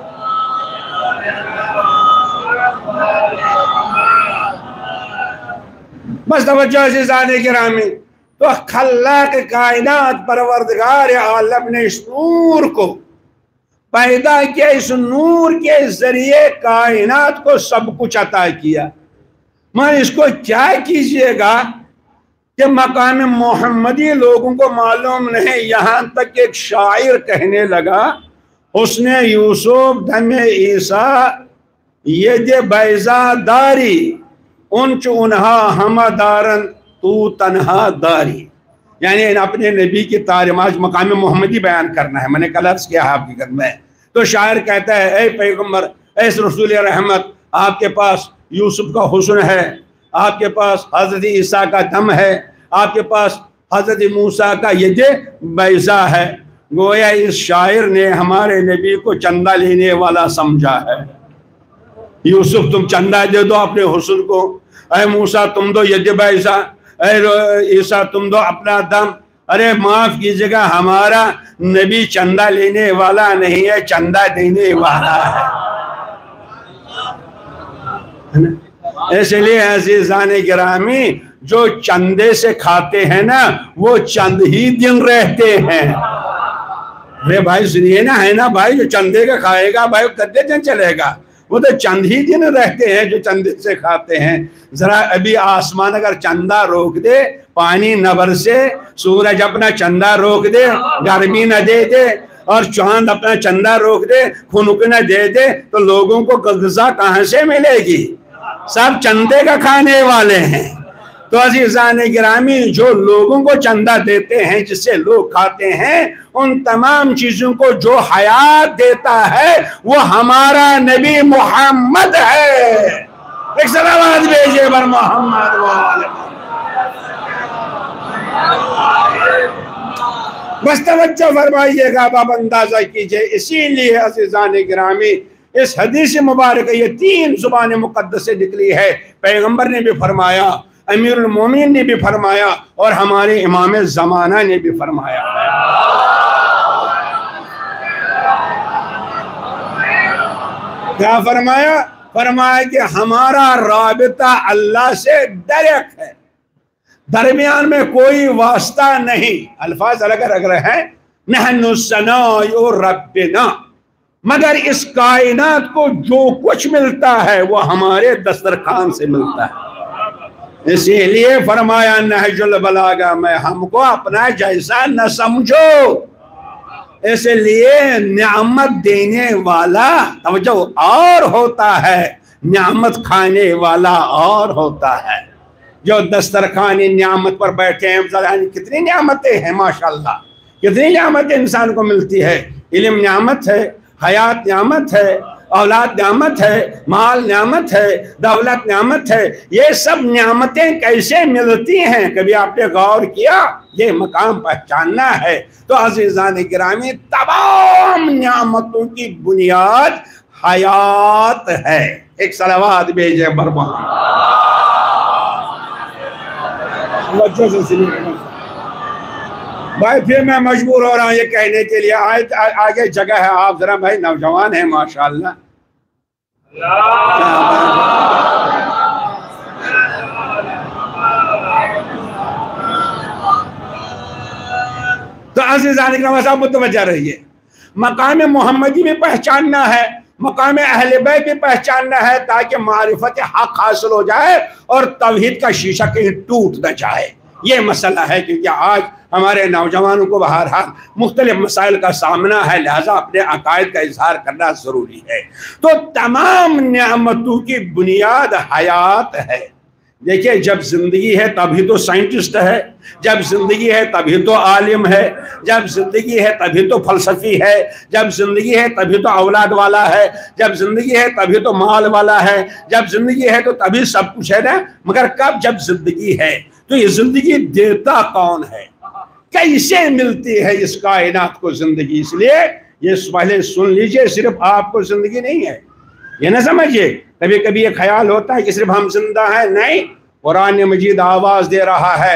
Speaker 4: बस तवज्जो से जाने गिरामी। तो खल्लाक़ कायनात परवरदिगार आलम ने इस नूर को पैदा किया, इस नूर के जरिए कायनात को सब कुछ अता किया। मगर इसको क्या कीजिएगा कि मकाम मोहम्मदी लोगों को मालूम नहीं। यहाँ तक एक शायर कहने लगा, उसने यूसुफ धमे ईसा ये जे बैजादारी उनच उन्हा हमदारन तू तनहा दारी, यानी अपने नबी की तारीफ आज मकाम मोहम्मदी बयान करना है। मैंने कल अर्ज़ किया हकीकत में, तो शायर कहता है ऐ पैगम्बर, ऐ रसूल रहमत, आपके पास यूसुफ का हुस्न है, आपके पास हज़रत ईसा का दम है, आपके पास हज़रत मूसा का यजे बैज़ा है। गोया इस शायर ने हमारे नबी को चंदा लेने वाला समझा है। यूसुफ तुम चंदा दे दो अपने हुस्न को, ऐ मूसा तुम दो यजे बैज़ा, ईसा तुम दो अपना दम। अरे माफ कीजिएगा, हमारा नबी चंदा लेने वाला नहीं है, चंदा देने वाला है। इसलिए अज़ीज़ान गिरामी, जो चंदे से खाते हैं ना वो चंद ही दिन रहते हैं। अरे भाई सुनिए ना, है ना भाई, जो चंदे का खाएगा भाई कितने दिन चलेगा, वो तो चंद ही दिन रहते हैं जो चंद से खाते हैं। जरा अभी आसमान अगर चंदा रोक दे, पानी न बरसे, सूरज अपना चंदा रोक दे, गर्मी न दे दे, और चांद अपना चंदा रोक दे, खुनुक न दे दे, तो लोगों को ग़िज़ा कहां से मिलेगी? सब चंदे का खाने वाले हैं। तो अज़ीज़ान गिरामी, जो लोगों को चंदा देते हैं, जिससे लोग खाते हैं, उन तमाम चीजों को जो हयात देता है वो हमारा नबी मोहम्मद है। एक सलावत भेजिए बर मोहम्मद वाले। बस तवज्जो फरमाइएगा, अब अंदाजा कीजिए। इसीलिए अज़ीज़ान गिरामी, इस हदीस मुबारक ये तीन जुबान मुक़द्दस से निकली है। पैगंबर ने भी फरमाया, अमीरुल मोमिनीन ने भी फरमाया, और हमारे इमाम ज़माना ने भी फरमाया। क्या फरमाया? फरमाया कि हमारा राबिता अल्लाह से डायरेक्ट है, दरमियान में कोई वास्ता नहीं। अल्फाज अलग अलग है, नहनु सनाउ रब्बिना, मगर इस कायनात को जो कुछ मिलता है वो हमारे दस्तरखान से मिलता है। इसीलिए फरमाया नहजुल बलागा में हमको अपना जैसा न समझो। इसलिए नियामत देने वाला तवज्जो और होता है, नियामत खाने वाला और होता है। जो दस्तरखान नियामत पर बैठे हैं, कितनी नियामतें हैं माशाल्लाह, कितनी नियामतें इंसान को मिलती है। इल्म नियामत है, हयात नियामत है, औलाद नियामत है, माल नियामत है, दौलत नियामत है। ये सब नियामतें कैसे मिलती हैं, कभी आपने गौर किया? ये मकाम पहचानना है। तो अज़ीज़ान गिरामी, तमाम नियामतों की बुनियाद हयात है। एक सलावत भेजे बरमान। भाई फिर मैं मजबूर हो रहा हूँ ये कहने के लिए, आए आगे जगह है, आप जरा भाई नौजवान हैं माशाल्लाह। तो अज़ीज़ान गिरामी मुतवज्जह रहिए, मकाम मोहम्मदी भी पहचानना है, मकाम अहले बैत भी पहचानना है, ताकि मारिफत हक हासिल हो जाए और तौहीद का शीशा कहीं टूट न जाए। ये मसला है, क्योंकि आज हमारे नौजवानों को बहरहाल मुख्तलिफ मसाइल का सामना है, लिहाजा अपने अकायद का इजहार करना ज़रूरी है। तो तमाम नियामतों की बुनियाद हयात है। देखिए, जब जिंदगी है तभी तो साइंटिस्ट है, जब जिंदगी है तभी तो आलिम है, जब जिंदगी है तभी तो फलसफी है, जब जिंदगी है तभी तो औलाद वाला है, जब जिंदगी है तभी तो माल वाला है, जब जिंदगी है तो तभी सब कुछ है ना। मगर कब? जब जिंदगी है। तो ये जिंदगी देता कौन है, कैसे मिलती है इस कायनात को जिंदगी? इसलिए ये पहले सुन लीजिए, सिर्फ आपको जिंदगी नहीं है, ये ना समझिए। कभी कभी ये ख्याल होता है कि सिर्फ हम जिंदा हैं, नहीं। कुरान मजीद आवाज दे रहा है,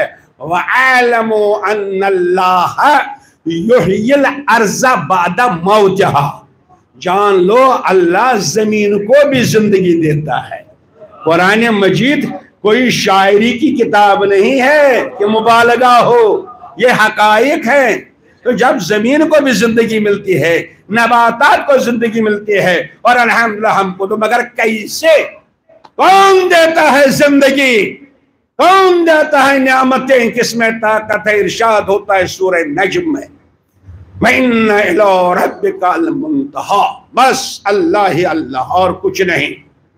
Speaker 4: वअलमु अन्नल्लाह युह्यिल अर्ज़ बअद मौतिहा, जान लो अल्लाह जमीन को भी जिंदगी देता है। कुरान मजीद कोई शायरी की किताब नहीं है कि मुबालगा हो, ये हकायक है। तो जब जमीन को भी जिंदगी मिलती है, नबातात को जिंदगी मिलती है, और अल्हम्दुलिल्लाह हमको तो, मगर कैसे? कौन देता है जिंदगी, कौन देता है नियामतें, किसमें ताकत है? इरशाद होता है सूरह नज्म में, वइन्ना इला रब्बिकल मुंतहा, बस अल्लाह ही अल्लाह और कुछ नहीं।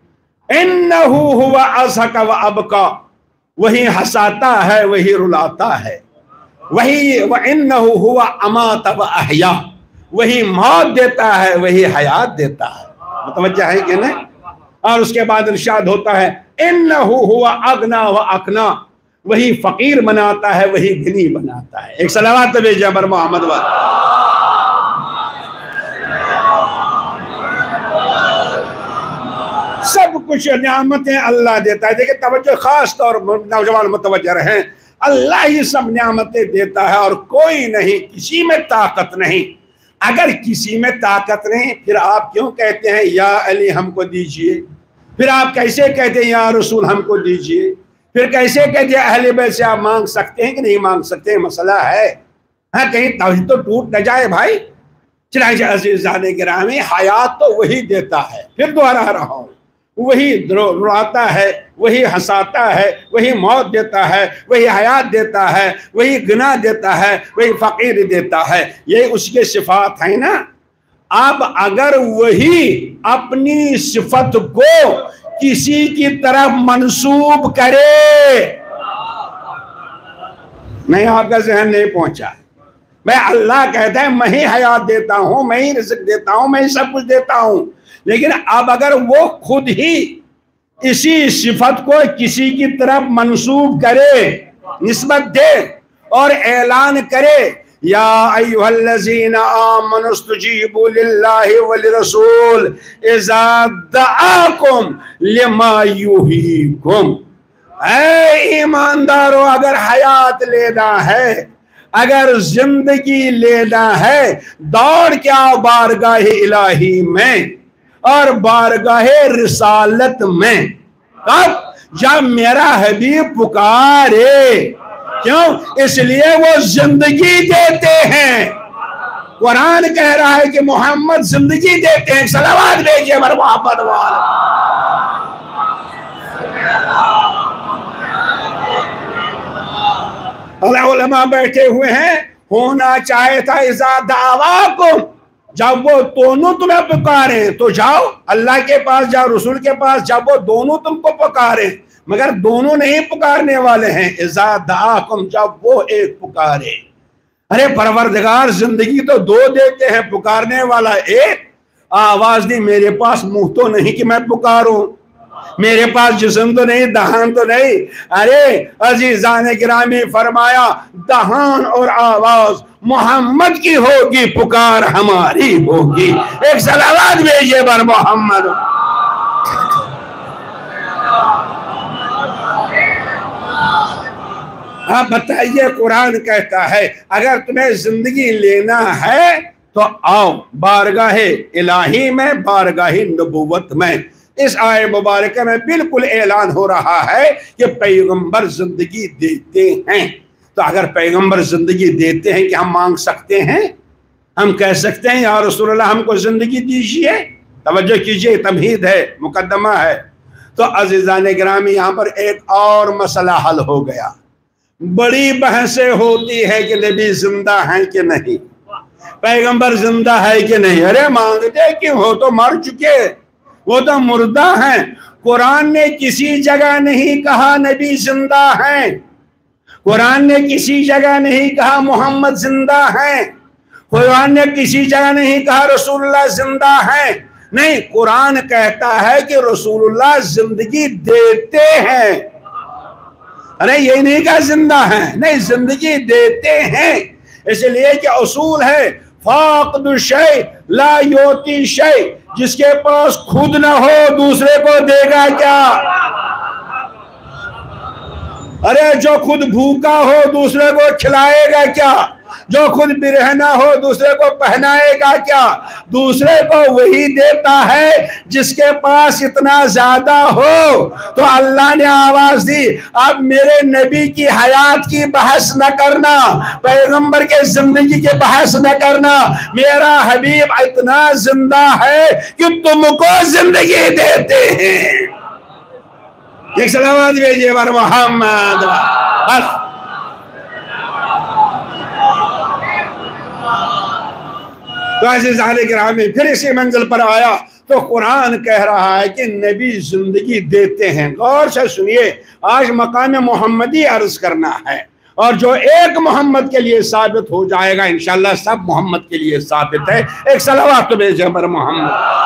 Speaker 4: इन्नहु हुवा अज़हका व अबका, वही हंसाता है वही रुलाता है, वही व इन्नहु हुवा अमात व अहया, वही मौत देता है वही हयात देता है। मुतवज्जह है कि नहीं? और उसके बाद इरशाद होता है, इन्नहु हुवा अगना व अकना, वही फकीर बनाता है वही गनी बनाता है। एक सलावत भेजा बर मोहम्मद वाला। सब कुछ नियामतें अल्लाह देता है। देखिए, तवज्जो खास तौर नौजवान मुतवज्जह रहें, अल्लाह ही सब नियामतें देता है और कोई नहीं, किसी में ताकत नहीं। अगर किसी में ताकत नहीं, फिर आप क्यों कहते हैं या अली हमको दीजिए? फिर आप कैसे कहते हैं या रसूल हमको दीजिए? फिर कैसे कहते हैं अहले बैत से आप मांग सकते हैं कि नहीं मांग सकते? मसला है, हाँ, कहीं तौहीद तो टूट न जाए भाई। चनाचे अज़ीज़ान गिरामी, हयात तो वही देता है, फिर दोहरा रहा हूँ, वही रुलाता है, वही हंसाता है, वही मौत देता है, वही हयात देता है, वही गुनाह देता है, वही फकीर देता है। ये उसके सिफात है ना। अब अगर वही अपनी सिफत को किसी की तरफ मंसूब करे, नहीं आपका जहन नहीं पहुंचा, मैं अल्लाह कहता है मैं ही हयात देता हूं, मैं ही रिज़्क़ देता हूं, मैं ही सब कुछ देता हूं, लेकिन अब अगर वो खुद ही इसी सिफत को किसी की तरफ मंसूब करे, निस्बत दे और ऐलान करे, या अय्युहल्लज़ीना आमनुस्तजीबू लिल्लाहि वलिर्रसूल इज़ा दआकुम लिमा युहीकुम। ऐ ईमानदारों, अगर हयात लेना है, अगर जिंदगी लेना है, दौड़ क्या बारगाह इलाही में और बारगाह रिसालत में। कब? जब मेरा हबीब पुकारे। क्यों? इसलिए वो जिंदगी देते हैं। कुरान कह रहा है कि मोहम्मद जिंदगी देते हैं। सलावत भेजिए बर मोहम्मद वाला। अल्लाह उलमा बैठे हुए हैं, होना चाहे था इज़ा दावाकुम, जब वो दोनों तुम्हें पुकारे तो जाओ अल्लाह के पास, जाओ रसूल के पास, जब वो दोनों तुमको पुकारे, मगर दोनों नहीं पुकारने वाले हैं। इज़ा दाकुम, जब वो एक पुकारे। अरे परवरदिगार जिंदगी तो दो देते हैं, पुकारने वाला एक। आवाज दी, मेरे पास मुंह तो नहीं कि मैं पुकारूं, मेरे पास जिस्म तो नहीं, दहान तो नहीं। अरे अजीजान गिरामी फरमाया, दहान और आवाज मोहम्मद की होगी, पुकार हमारी होगी। एक सलावत भेजिए बर मोहम्मद। आप बताइए, कुरान कहता है अगर तुम्हें जिंदगी लेना है तो आओ बारगाह इलाही में, बारगाह नबुव्वत में। इस आय मुबारक में बिल्कुल ऐलान हो रहा है कि पैगंबर जिंदगी देते हैं। तो अगर पैगंबर जिंदगी देते हैं, कि हम मांग सकते हैं, हम कह सकते हैं या रसूलल्लाह हमको जिंदगी दीजिए? तवज्जो कीजिए, तमहीद है, मुकद्दमा है। तो अज़ीज़ान गिरामी, यहाँ पर एक और मसला हल हो गया। बड़ी बहसें होती है कि नबी जिंदा है कि नहीं, पैगंबर जिंदा है कि नहीं। अरे मांगते क्यों हो, तो मर चुके, वो तो मुर्दा हैं। कुरान ने किसी जगह नहीं कहा नबी जिंदा हैं, कुरान ने किसी जगह नहीं कहा मोहम्मद जिंदा हैं, कुरान ने किसी जगह नहीं कहा रसूलुल्लाह जिंदा हैं। नहीं, कुरान कहता है कि रसूलुल्लाह जिंदगी देते हैं। अरे ये नहीं कहा जिंदा है, नहीं, जिंदगी देते हैं। इसलिए कि उसूल है फाक़दु शै ला योती शै, जिसके पास खुद ना हो दूसरे को देगा क्या? अरे जो खुद भूखा हो दूसरे को खिलाएगा क्या? जो खुद बिरहना हो दूसरे को पहनाएगा क्या? दूसरे को वही देता है जिसके पास इतना ज्यादा हो। तो अल्लाह ने आवाज दी, अब मेरे नबी की हयात की बहस न करना, पैगंबर के जिंदगी की बहस न करना। मेरा हबीब इतना जिंदा है कि तुमको जिंदगी देते हैं। एक सलावत भेजिए बर मोहम्मद। बस तो अज़ीज़ान गिरामी, फिर इसी मंजिल पर आया तो कुरान कह रहा है कि नबी जिंदगी देते हैं। गौर से सुनिए, आज मकाम मोहम्मदी अर्ज करना है, और जो एक मोहम्मद के लिए साबित हो जाएगा इंशाअल्लाह सब मोहम्मद के लिए साबित है। एक सलावत तो भेजे बर मोहम्मद।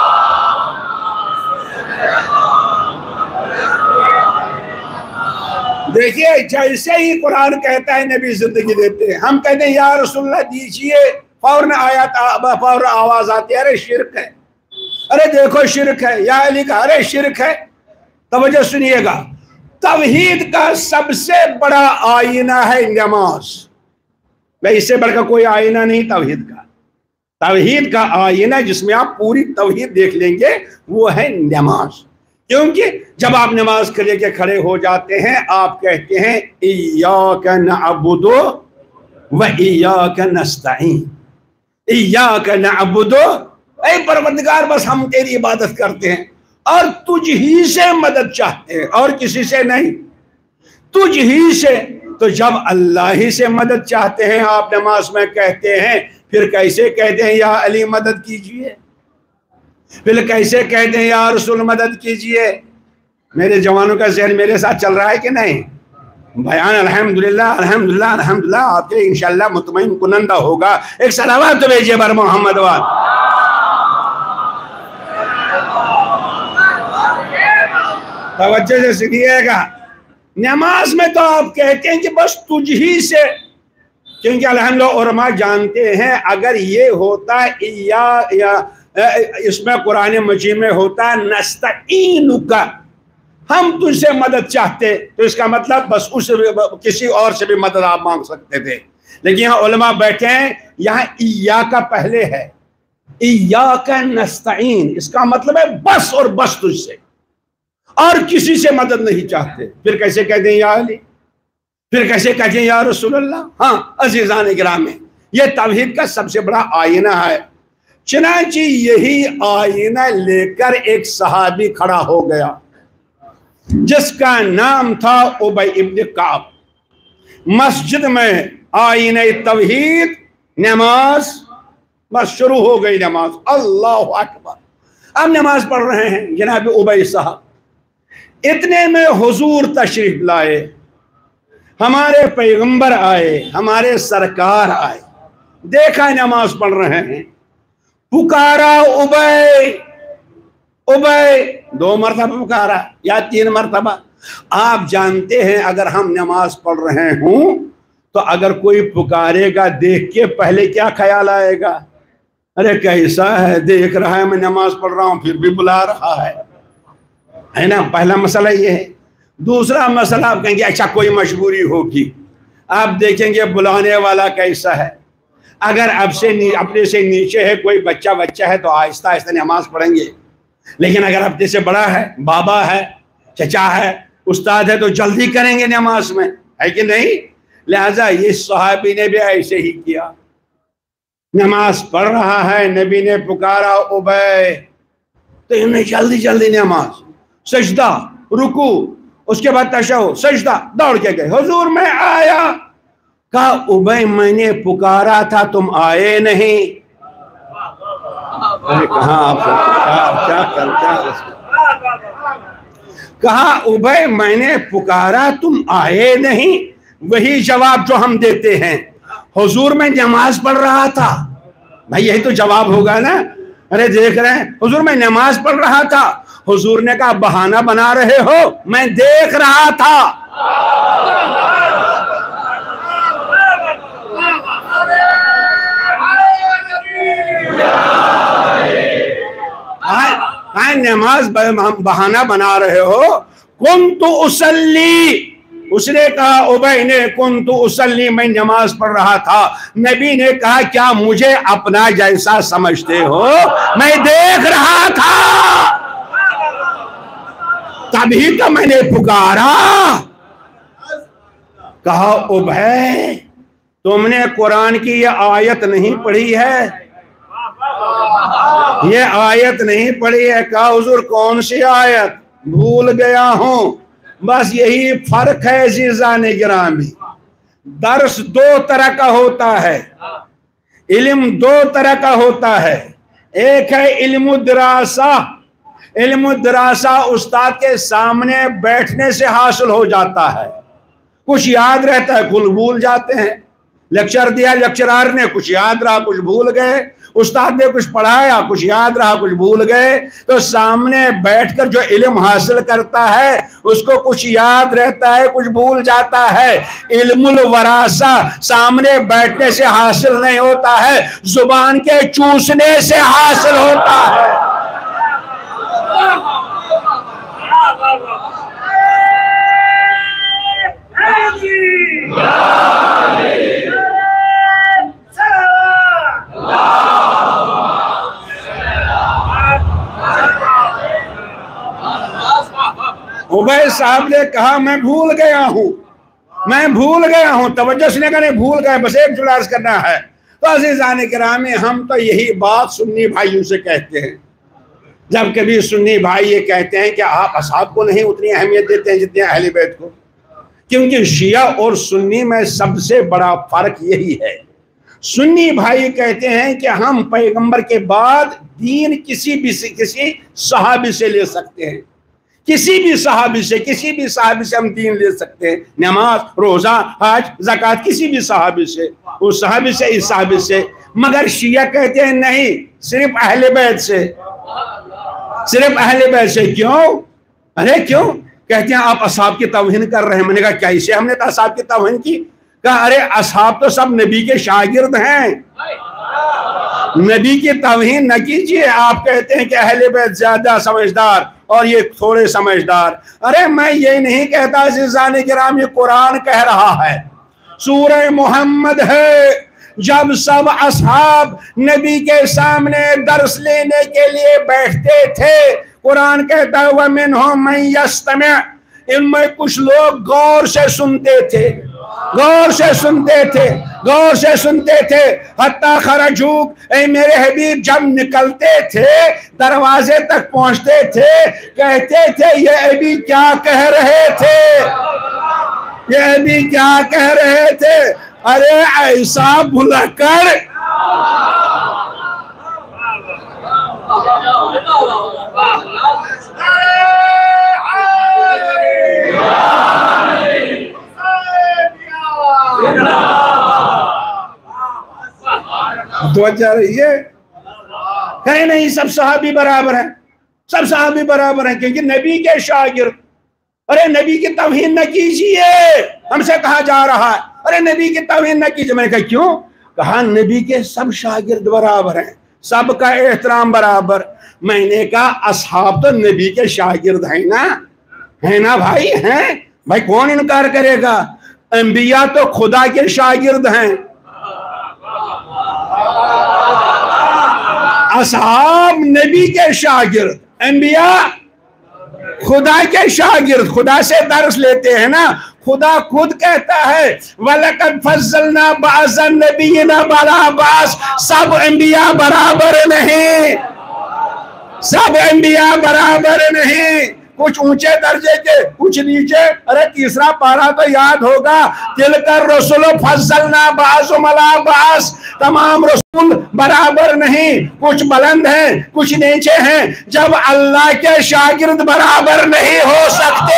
Speaker 4: देखिए, जैसे ही कुरान कहता है नबी जिंदगी देते हैं, हम कहते हैं या रसूलल्लाह दीजिए, फौरन आयत फौरन आवाज आती है, अरे शिरक है, अरे देखो शिरक है, या अली का अरे शिरक है। तवज्जो सुनिएगा, तौहीद का सबसे बड़ा आईना है नमाज। भाई इससे बढ़कर कोई आईना नहीं तौहीद का। तौहीद का आईना जिसमें आप पूरी तौहीद देख लेंगे वो है नमाज। क्योंकि जब आप नमाज के लेके खड़े हो जाते हैं, आप कहते हैं इय्याका नअबुदु व इय्याका नस्तईन। इय्याक नअबुदु, ऐ परवरदिगार बस हम तेरी इबादत करते हैं और तुझ ही से मदद चाहते हैं और किसी से नहीं, तुझ ही से। तो जब अल्लाह ही से मदद चाहते हैं आप नमाज में कहते हैं, फिर कैसे कहते हैं या अली मदद कीजिए, फिर कैसे कहते हैं या रसूल मदद कीजिए? मेरे जवानों का ज़हन मेरे साथ चल रहा है कि नहीं? बयान अल्हम्दुलिल्लाह अल्हम्दुलिल्लाह अल्हम्दुलिल्लाह आपके लिए इंशाअल्लाह मुतमईन कुनंदा होगा। एक सलावत तो भेजिए बर मोहम्मद वाल। तवज्जो से सुनिएगा, नमाज में तो आप कहते हैं कि बस तुझ ही से, क्योंकि अल्हम्दुलिल्लाह उलमा जानते हैं अगर ये होता या, या इसमें कुरान मजीद में होता नस्तईनुका, हम तुझसे मदद चाहते, तो इसका मतलब बस उस किसी और से भी मदद आप मांग सकते थे। लेकिन यहाँ उलमा बैठे हैं, यहाँ इय्याका पहले है, इय्याका नस्तईन, इसका मतलब है बस और बस तुझसे, और किसी से मदद नहीं चाहते। फिर कैसे कहते हैं या अली, फिर कैसे कहते हैं या रसूलल्लाह? हाँ अजीज़ान गिरामी, ये तौहीद का सबसे बड़ा आईना है। चनांचे यही आईना लेकर एक सहाबी खड़ा हो गया जिसका नाम था उबय इब्न काब। मस्जिद में आईने तौहीद, नमाज, बस शुरू हो गई नमाज, अल्लाहु अकबर। अब नमाज पढ़ रहे हैं जनाब उबय साहब, इतने में हुजूर तशरीफ लाए, हमारे पैगंबर आए, हमारे सरकार आए, देखा नमाज पढ़ रहे हैं, पुकारा उबय उबय, दो मरतबा पुकारा या तीन मरतबा। आप जानते हैं अगर हम नमाज पढ़ रहे हों तो अगर कोई पुकारेगा देख के पहले क्या ख्याल आएगा? अरे कैसा है, देख रहा है मैं नमाज पढ़ रहा हूं फिर भी बुला रहा है, है ना? पहला मसला ये है। दूसरा मसला आप कहेंगे अच्छा कोई मजबूरी होगी, आप देखेंगे बुलाने वाला कैसा है। अगर अब से अपने से नीचे है कोई बच्चा बच्चा है तो आहिस्ता आहिस्ता नमाज पढ़ेंगे, लेकिन अगर अपने से बड़ा है, बाबा है, चचा है, उस्ताद है, तो जल्दी करेंगे नमाज में, है कि नहीं? लिहाजा ये सहाबी ने भी ऐसे ही किया, नमाज पढ़ रहा है, नबी ने पुकारा उबय, तो इन्हें जल्दी जल्दी नमाज, सजदा, रुकू, उसके बाद तशहुद, सजदा, दौड़ के गए। हुजूर मैं आया, कहा उबय मैंने पुकारा था तुम आए नहीं। कहा आप क्या कर क्या कहा उबय मैंने पुकारा तुम आए नहीं, वही जवाब जो हम देते हैं, हुजूर मैं नमाज पढ़ रहा था। भाई यही तो जवाब होगा ना। अरे देख रहे हैं हुजूर मैं नमाज पढ़ रहा था, हुजूर ने कहा बहाना बना रहे हो, मैं देख रहा था। हाँ नमाज बहाना बना रहे हो। कुन्तु उसल्ली, उसने कहा उबय ने कुन्तु उसल्ली, मैं नमाज पढ़ रहा था। नबी ने कहा क्या मुझे अपना जैसा समझते हो, मैं देख रहा था, तभी तो मैंने पुकारा। कहा उबय तुमने कुरान की ये आयत नहीं पढ़ी है, ये आयत नहीं पढ़ी है। कहा हुजूर कौन सी आयत, भूल गया हूं। बस यही फर्क है अज़ीज़ान गिरामी, दर्स दो तरह का होता है, इल्म दो तरह का होता है। एक है इल्म दरासा, इल्म दरासा उस्ताद के सामने बैठने से हासिल हो जाता है, कुछ याद रहता है कुछ भूल जाते हैं। लेक्चर दिया लेक्चरार ने, कुछ याद रहा कुछ भूल गए, उस्ताद ने कुछ पढ़ाया कुछ याद रहा कुछ भूल गए। तो सामने बैठकर जो इल्म हासिल करता है उसको कुछ याद रहता है कुछ भूल जाता है। इल्मुल वरासा सामने बैठने से हासिल नहीं होता है, जुबान के चूसने से हासिल होता है। उबय साहब ने कहा मैं भूल गया हूं, मैं भूल गया हूं। तवज्जो से नहीं, भूल गए, बस एक जुलास करना है। तो अज़ीज़ान किराम, हम तो यही बात सुन्नी भाइयों से कहते हैं। जब कभी सुन्नी भाई ये कहते हैं कि आप असहाब को नहीं उतनी अहमियत देते हैं जितनी अहले बैत को, क्योंकि शिया और सुन्नी में सबसे बड़ा फर्क यही है। सुन्नी भाई कहते हैं कि हम पैगंबर के बाद दीन किसी भी से किसी सहाबी से ले सकते हैं, किसी भी सहाबी से किसी भी सहाबी से हम दीन ले सकते हैं, नमाज, रोजा, हज, ज़कात, किसी भी सहाबी से, उस सहाबी से, इस सहाबी से। मगर शिया कहते हैं नहीं, सिर्फ अहले बैत से, सिर्फ अहले बैत से। क्यों? अरे क्यों? कहते हैं आप असहाब की तौहीन कर रहे हैं। मैंने कहा कैसे हमने तो असहाब की तौहीन की? कहा अरे असहाब तो सब नबी के शागिर्द हैं, नबी की तौहीन न कीजिए। आप कहते हैं कि अहले बैत ज्यादा समझदार और ये थोड़े समझदार। अरे मैं ये नहीं कहता अज़ीज़ान किराम, ये कुरान कह रहा है, सूरह मोहम्मद है। जब सब असहाब नबी के सामने दर्स लेने के लिए बैठते थे, कुरान कहता हुआ मिनहुम मन यस्तमिअ, इनमें कुछ लोग गौर से सुनते थे, गौर से सुनते थे, गौर से सुनते थे। हत्ता खरजूक, ऐ मेरे हबीब जब निकलते थे, दरवाजे तक पहुंचते थे, कहते थे ये अभी क्या कह रहे थे, ये अभी क्या कह रहे थे। अरे ऐसा भुलक्कड़, है नहीं, सब सहाबी बराबर हैं, सब सहाबी बराबर हैं, क्योंकि नबी के शागिर्द। अरे नबी की तौहीन न कीजिए, हमसे कहा जा रहा है, अरे नबी की तौहीन न कीजिए। मैंने कहा क्यों? कहा नबी के सब शागिर्द बराबर हैं, सबका एहतराम बराबर। मैंने कहा असहाब तो नबी के शागिर्द हैं ना, है ना भाई, हैं भाई, कौन इनकार करेगा? अंबिया तो खुदा के शागिर्द हैं, असहाब नबी के शागिर्द, अंबिया खुदा के शागिर्द, खुदा से दर्स लेते हैं ना। खुदा खुद कहता है वलकद फज़्ज़लना बाज़न नबिय्यिना अला बाज़, सब अंबिया बराबर नहीं, सब अंबिया बराबर नहीं, कुछ ऊंचे दर्जे के, कुछ नीचे। अरे तीसरा पारा तो याद होगा, तिलकर रसूल फज़्ज़लना बाज़ुहुम अला बाज़, तमाम रसूल बराबर नहीं, कुछ बुलंद हैं, कुछ नीचे हैं। जब अल्लाह के शागिर्द बराबर नहीं हो सकते,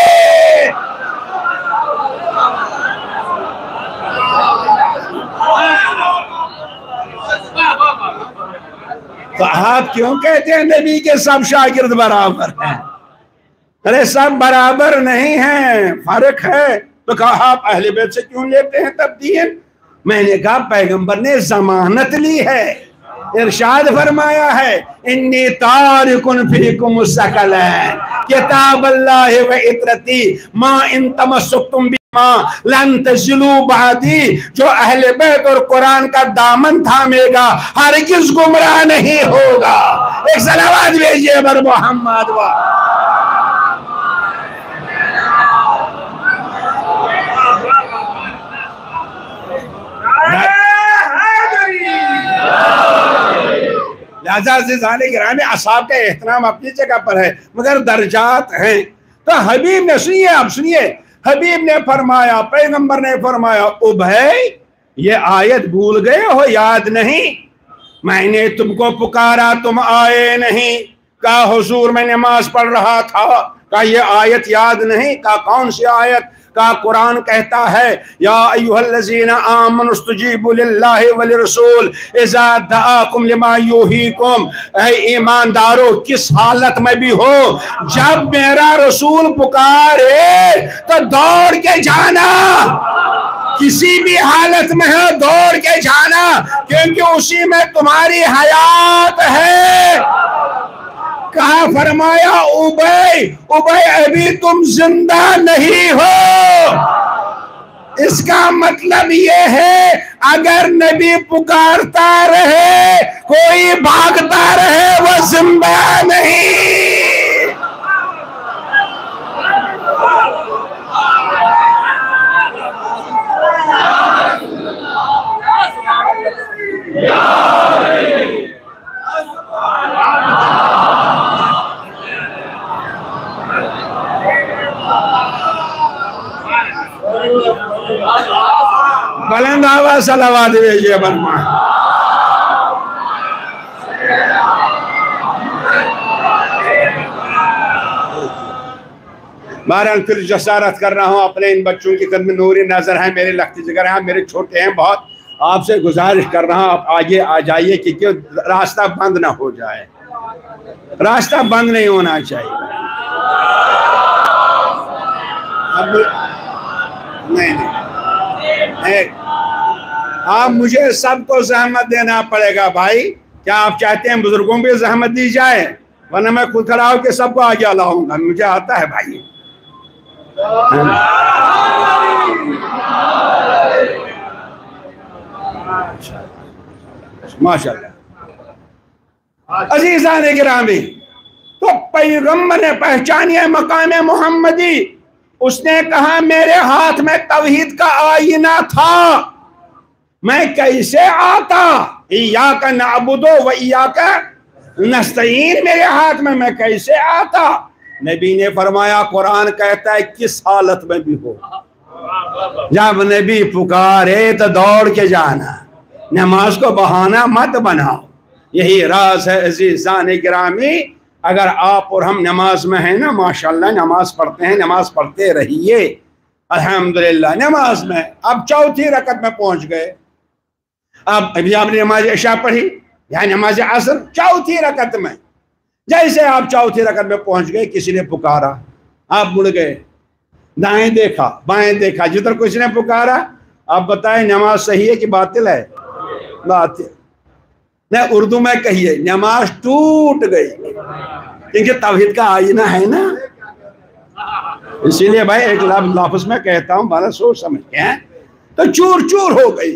Speaker 4: तो आप क्यों कहते हैं नबी के सब शागिर्द बराबर हैं? अरे सब बराबर नहीं है, फर्क है। तो कहा आप अहले बैत से क्यों लेते हैं तब्दील? मैंने कहा पैगंबर ने जमानत ली है, इरशाद फरमाया है इन्नी तारिकुन फीकुम सकलैन किताबल्लाहि व इतरती मा इन तमस्सुक्तुम बिमा लन तज़िलू बादी। जो अहले बैत और कुरान का दामन थामेगा हरगिज़ गुमराह नहीं होगा। एक सलावत भेजिए बर मोहम्मद व असहाब का एहतराम अपनी जगह पर है, मगर दर्जात हैं। तो हबीब ने, सुनिए आप सुनिए, हबीब ने फरमाया, पैगंबर ने फरमाया, उभय ये आयत भूल गए हो, याद नहीं? मैंने तुमको पुकारा, तुम आए नहीं। कहा हुजूर मैं नमाज पढ़ रहा था। कहा ये आयत याद नहीं? कहा कौन सी आयत? का कुरान कहता है या अय्युहल्लज़ीना आमनुस्तजीबु लिल्लाहि व लिरसूल इज़ा दआकुम लिमा युहीकुम। ऐ ईमानदारों, किस हालत में भी हो, जब मेरा रसूल पुकारे तो दौड़ के जाना, किसी भी हालत में हो दौड़ के जाना, क्योंकि उसी में तुम्हारी हयात है। कहा फरमाया उबय, उबय अभी तुम जिंदा नहीं हो। इसका मतलब ये है अगर नबी पुकारता रहे, कोई भागता रहे, वो जिंदा नहीं। मरतबा सलावात भेजिए बरमा। बहरहाल फिर जसारत कर रहा हूँ अपने इन बच्चों की कदम नूरी नजर है, मेरे लखती जिगर है, मेरे छोटे हैं बहुत, आपसे गुजारिश कर रहा हूँ आप आगे आ जाइए कि क्यों रास्ता बंद ना हो जाए, रास्ता बंद नहीं होना चाहिए। अब नहीं नहीं आप मुझे सबको जहमत देना पड़ेगा भाई। क्या आप चाहते हैं बुजुर्गों को भी जहमत दी जाए? वरना मैं खुद खड़ा होकर सबको आगे लाऊंगा, मुझे आता है भाई। माशाअल्लाह। अजीज़ान गिरामी, तो पैगंबर ने पहचानिए मकाम मोहम्मदी। उसने कहा मेरे हाथ में तौहीद का आईना था, मैं कैसे आता? इय्याका नअबुदु व इय्याका नस्तईन, मेरे हाथ में मैं कैसे आता? नबी ने फरमाया, कुरान कहता है किस हालत में भी हो, जब नबी पुकारे तो दौड़ के जाना, नमाज को बहाना मत बनाओ। यही राज है अज़ीज़ान गिरामी। अगर आप और हम नमाज में हैं ना, माशाल्लाह नमाज पढ़ते हैं, नमाज पढ़ते रहिए अल्हम्दुलिल्लाह। नमाज में अब चौथी रकत में पहुंच गए, अब अभी आपने नमाज इशा पढ़ी या नमाज असर, चौथी रकत में जैसे आप चौथी रकत में पहुंच गए, किसी ने पुकारा, आप मुड़ गए, दाएं देखा बाएं देखा, जिधर किसी ने पुकारा, आप बताएं नमाज सही है कि बातिल है? बातिल। न उर्दू में कहिए नमाज टूट गई, क्योंकि तौहीद का आईना है ना। इसीलिए भाई एक लफ्ज़ में कहता हूं, बारह सोच समझ के हैं, तो चूर चूर हो गई।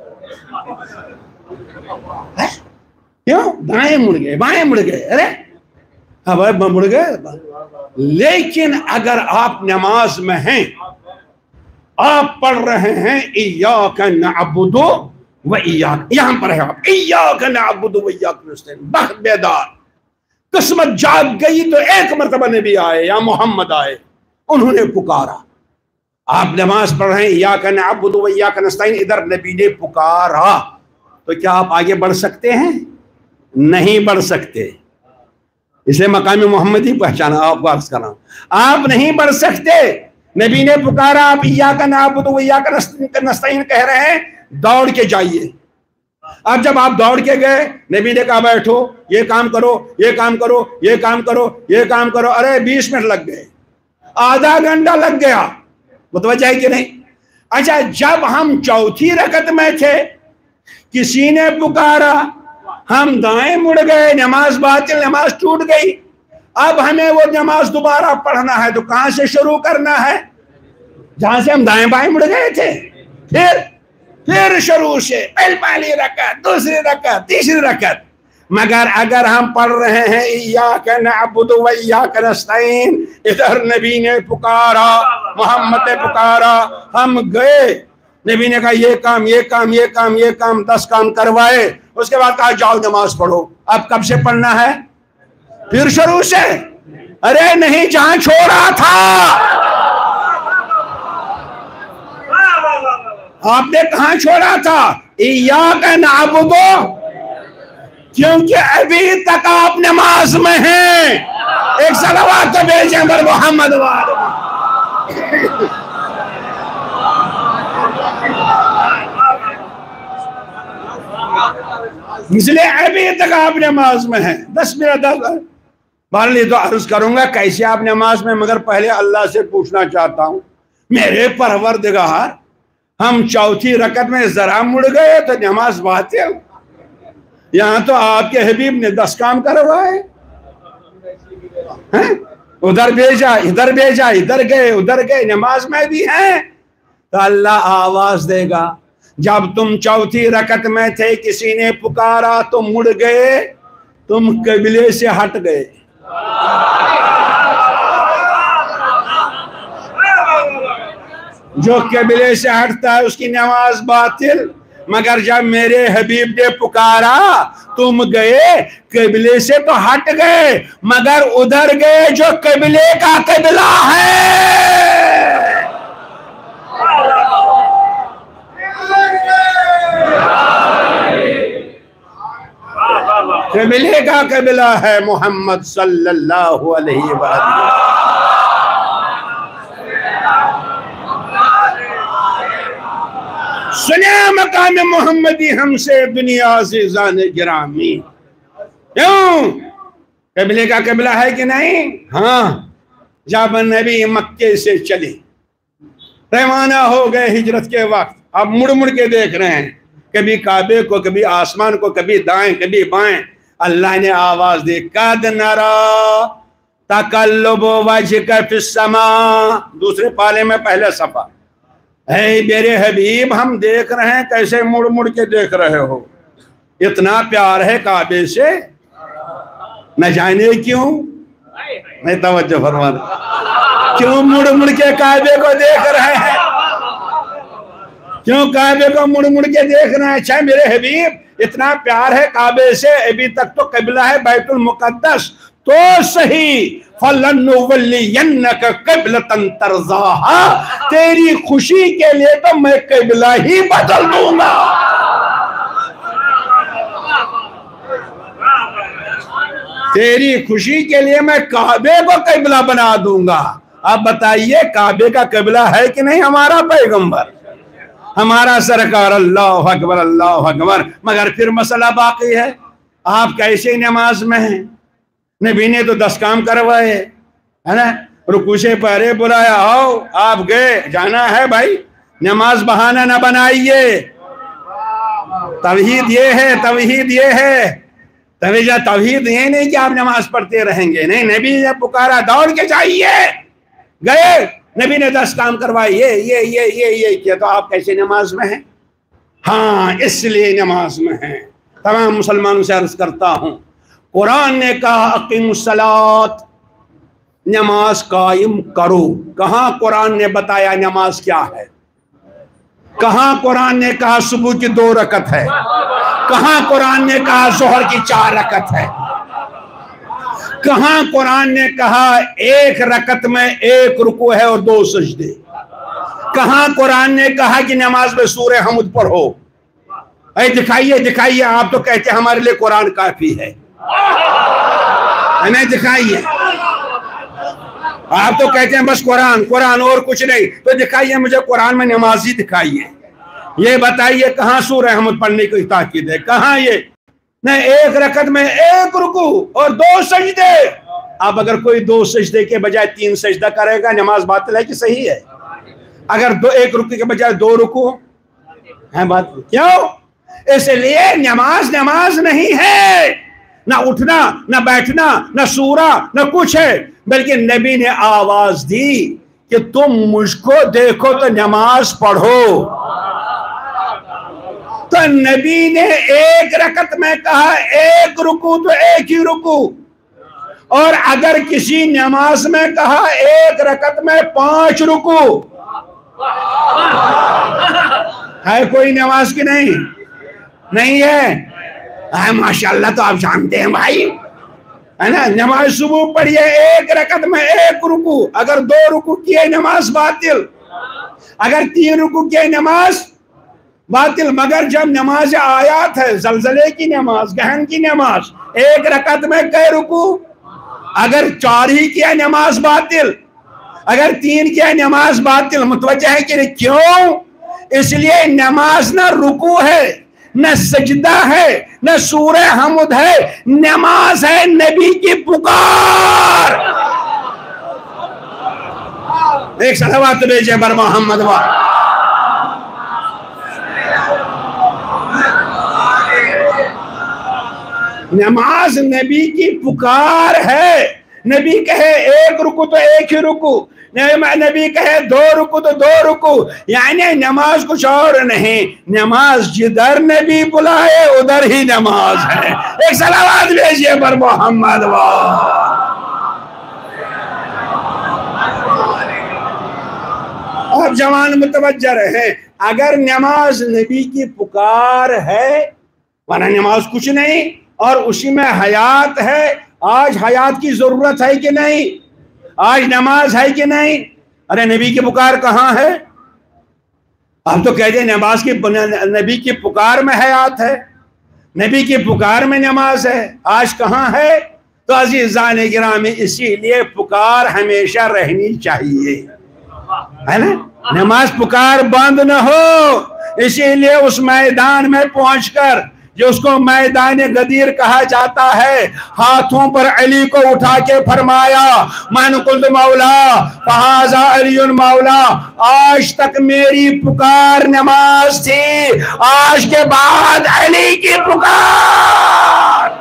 Speaker 4: क्यों? दाएं मुड़ गए बाएं मुड़ गए, अरे अब मुड़ गए। लेकिन अगर आप नमाज में हैं, आप पढ़ रहे हैं इय्याका नअबुदु व इय्याका, यहां पर है आप, इय्याका नअबुदु व इय्याका नस्तईन, बहुत बेदार किस्मत जाग गई तो एक मरतबा नबी आए या मोहम्मद आए, उन्होंने पुकारा। आप नमाज पढ़ रहे हैं इय्याका नअबुदु व इय्याका नस्तईन, इधर नबी ने पुकारा, तो क्या आप आगे बढ़ सकते हैं? नहीं बढ़ सकते। इसे मकाम मोहम्मदी पहचाना, आपको अर्ज कर रहा हूं, आप नहीं बढ़ सकते। नबी ने पुकारा, आप इय्याका नअबुदु व इय्याका नस्तईन कह रहे हैं, दौड़ के जाइए। अब जब आप दौड़ के गए, नबी ने कहा बैठो, ये काम करो, ये काम करो, ये काम करो, ये काम करो, अरे बीस मिनट लग गए, आधा घंटा लग गया, मुतवज्जह है कि नहीं? अच्छा, जब हम चौथी रकत में थे, किसी ने पुकारा, हम दाएं मुड़ गए, नमाज बातिल, नमाज टूट गई। अब हमें वो नमाज दोबारा पढ़ना है, तो कहां से शुरू करना है? जहां से हम दाएं बाएं मुड़ गए थे, फिर फिर शुरू से, पहली रकत, दूसरी रकत, तीसरी रकत। मगर अगर हम पढ़ रहे हैं इय्याका नअबुदु व इय्याका नस्तईन, इधर नबी ने पुकारा, मोहम्मद ने पुकारा, हम गए, नबी ने कहा ये काम ये काम ये काम ये काम, दस काम करवाए, उसके बाद कहा जाओ नमाज पढ़ो। अब कब से पढ़ना है? फिर शुरू से? अरे नहीं, जहां छोड़ा था। आपने कहां छोड़ा था? इय्याका नअबुदु, क्योंकि अभी तक आप नमाज में हैं। एक सलावत तो भेजें पर मोहम्मद वाले। इसलिए अभी तक आप नमाज में हैं। दस मिनट दस मान ली तो अर्ज करूंगा कैसे आप नमाज में, मगर पहले अल्लाह से पूछना चाहता हूं, मेरे परवरदिगार, हम चौथी रकत में जरा मुड़ गए तो नमाज बातिल। यहां तो आपके हबीब ने दस काम करवाए, उधर भेजा, इधर भेजा, इधर गए, उधर गए, नमाज में भी हैं। तो अल्लाह आवाज देगा, जब तुम चौथी रकत में थे, किसी ने पुकारा, तुम मुड़ गए, तुम कबीले से हट गए। जो कबीले से हटता है उसकी नमाज बातिल। मगर जब मेरे हबीब ने पुकारा, तुम गए, कबीले से तो हट गए, मगर उधर गए जो कबीले का कबीला है। क़िबले का क़िबला है मोहम्मद सल्लल्लाहु अलैहि वसल्लम। सुने मकाम मोहम्मदी हमसे दुनिया से जाने गिरामी। क्यों? क़िबले का क़िबला है कि नहीं? हाँ, जब नबी मक्के से चले, रवाना हो गए हिजरत के वक्त, अब मुड़ मुड़ के देख रहे हैं, कभी काबे को, कभी आसमान को, कभी दाएं कभी बाएं। अल्लाह ने आवाज दी, कद नरा तकल्लुबु वजहिका फिस्समा। दूसरे पाले में पहले सफा, है मेरे हबीब हम देख रहे हैं कैसे मुड़ मुड़ के देख रहे हो। इतना प्यार है काबे से, न जाने क्यों, नहीं तवज्जो फरमाना, क्यों मुड़ मुड़ के काबे को देख रहे हैं, क्यों काबे को मुड़ मुड़ के देख रहे हैं। अच्छा मेरे हबीब इतना प्यार है काबे से, अभी तक तो क़िबला है बैतुल मुक़द्दस, तो सही फलनुवल्लियन्नका क़िबलतन तरज़ाहा, तेरी खुशी के लिए तो मैं क़िबला ही बदल दूंगा। तेरी खुशी के लिए मैं काबे को क़िबला बना दूंगा। अब बताइए काबे का क़िबला है कि नहीं हमारा पैगंबर, हमारा सरकार? अल्लाह अकबर अल्लाह अकबर। मगर फिर मसला बाकी है, आप कैसे नमाज में हैं? नबी ने तो दस काम करवाए है ना, रुकू से पहले बुलाया, आओ आप गए, जाना है भाई, नमाज बहाना ना बनाइए। तौहीद ये है, तौहीद ये है, तवीजा तौहीद ये नहीं कि आप नमाज पढ़ते रहेंगे, नहीं, नबी ने पुकारा दौड़ के जाइए, गए, नबी ने दस काम करवाए, ये ये ये ये ये किया, तो आप कैसे नमाज में हैं? हाँ, इसलिए नमाज में हैं। तमाम मुसलमानों से अर्ज करता हूँ, कुरान ने कहा अक़ीमुस्सलात, नमाज कायम करो। कहाँ कुरान ने बताया नमाज क्या है? कहाँ कुरान ने कहा सुबह की दो रकत है? कहाँ कुरान ने कहा जोहर की चार रकत है? कहाँ कुरान ने कहा एक रकत में एक रुकू है और दो सजदे? कहाँ कुरान ने कहा कि नमाज में सूरह हम्द पढ़ो? अरे दिखाइए दिखाइए, आप तो कहते हैं हमारे लिए कुरान काफी है, हमें दिखाइए। आप तो कहते हैं बस कुरान कुरान और कुछ नहीं, तो दिखाइए मुझे कुरान में नमाज ही दिखाइए। ये बताइए कहाँ सूरह हम्द पढ़ने की ताकीद है? कहाँ ये? नहीं, एक रकत में एक रुकू और दो सजदे। अब अगर कोई दो सजदे के बजाय तीन सजदा करेगा, नमाज बातिल है कि सही है? अगर दो एक रुकू के बजाय दो रुकू है, बात क्यों? इसलिए नमाज नमाज नहीं है, ना उठना ना बैठना ना सूरा ना कुछ है, बल्कि नबी ने आवाज दी कि तुम मुझको देखो तो नमाज पढ़ो। तो नबी ने एक रकत में कहा एक रुकू तो एक ही रुकू, और अगर किसी नमाज में कहा एक रकत में पांच रुकू, है कोई नमाज की? नहीं नहीं है। आ, माशाल्लाह, तो आप जानते हैं भाई, है ना, नमाज सुबह पढ़िए एक रकत में एक रुकू, अगर दो रुकू किए नमाज बातिल, अगर तीन रुकू किए नमाज बातिल। मगर जब नमाज आयात है, जलजले की नमाज, गहन की नमाज, एक रकत में कई रुकू, अगर चार ही किया नमाज बातिल, अगर तीन किया नमाज बातिल। मुतवज्जह है कि क्यों? इसलिए नमाज ना रुकू है, न सजदा है, न सूरह हम्द है, नमाज है नबी की पुकार। एक सलावत भेजे बर मोहम्मद वा। नमाज नबी की पुकार है। नबी कहे एक रुकू तो एक ही रुकू, नबी कहे दो रुकू तो दो रुकू, यानी नमाज कुछ और नहीं, नमाज जिधर नबी बुलाए उधर ही नमाज है। एक सलावत भेजिए पर मोहम्मद वा। अब जवान मुतवज्जह रहे, अगर नमाज नबी की पुकार है, वरना नमाज कुछ नहीं, और उसी में हयात है। आज हयात की जरूरत है कि नहीं? आज नमाज है कि नहीं? अरे नबी की पुकार कहाँ है? आप तो कहते हैं नमाज की, नबी की पुकार में हयात है, नबी की पुकार में नमाज है, आज कहाँ है? तो अज़ीज़ान गिरामी, इसीलिए पुकार हमेशा रहनी चाहिए, है ना? नमाज पुकार बंद न हो। इसीलिए उस मैदान में पहुंचकर, जो उसको मैदान गदीर कहा जाता है, हाथों पर अली को उठा के फरमाया, मन कुल्द मौला फहाजा अलीउन मौला। आज तक मेरी पुकार नमाज थी, आज के बाद अली की पुकार।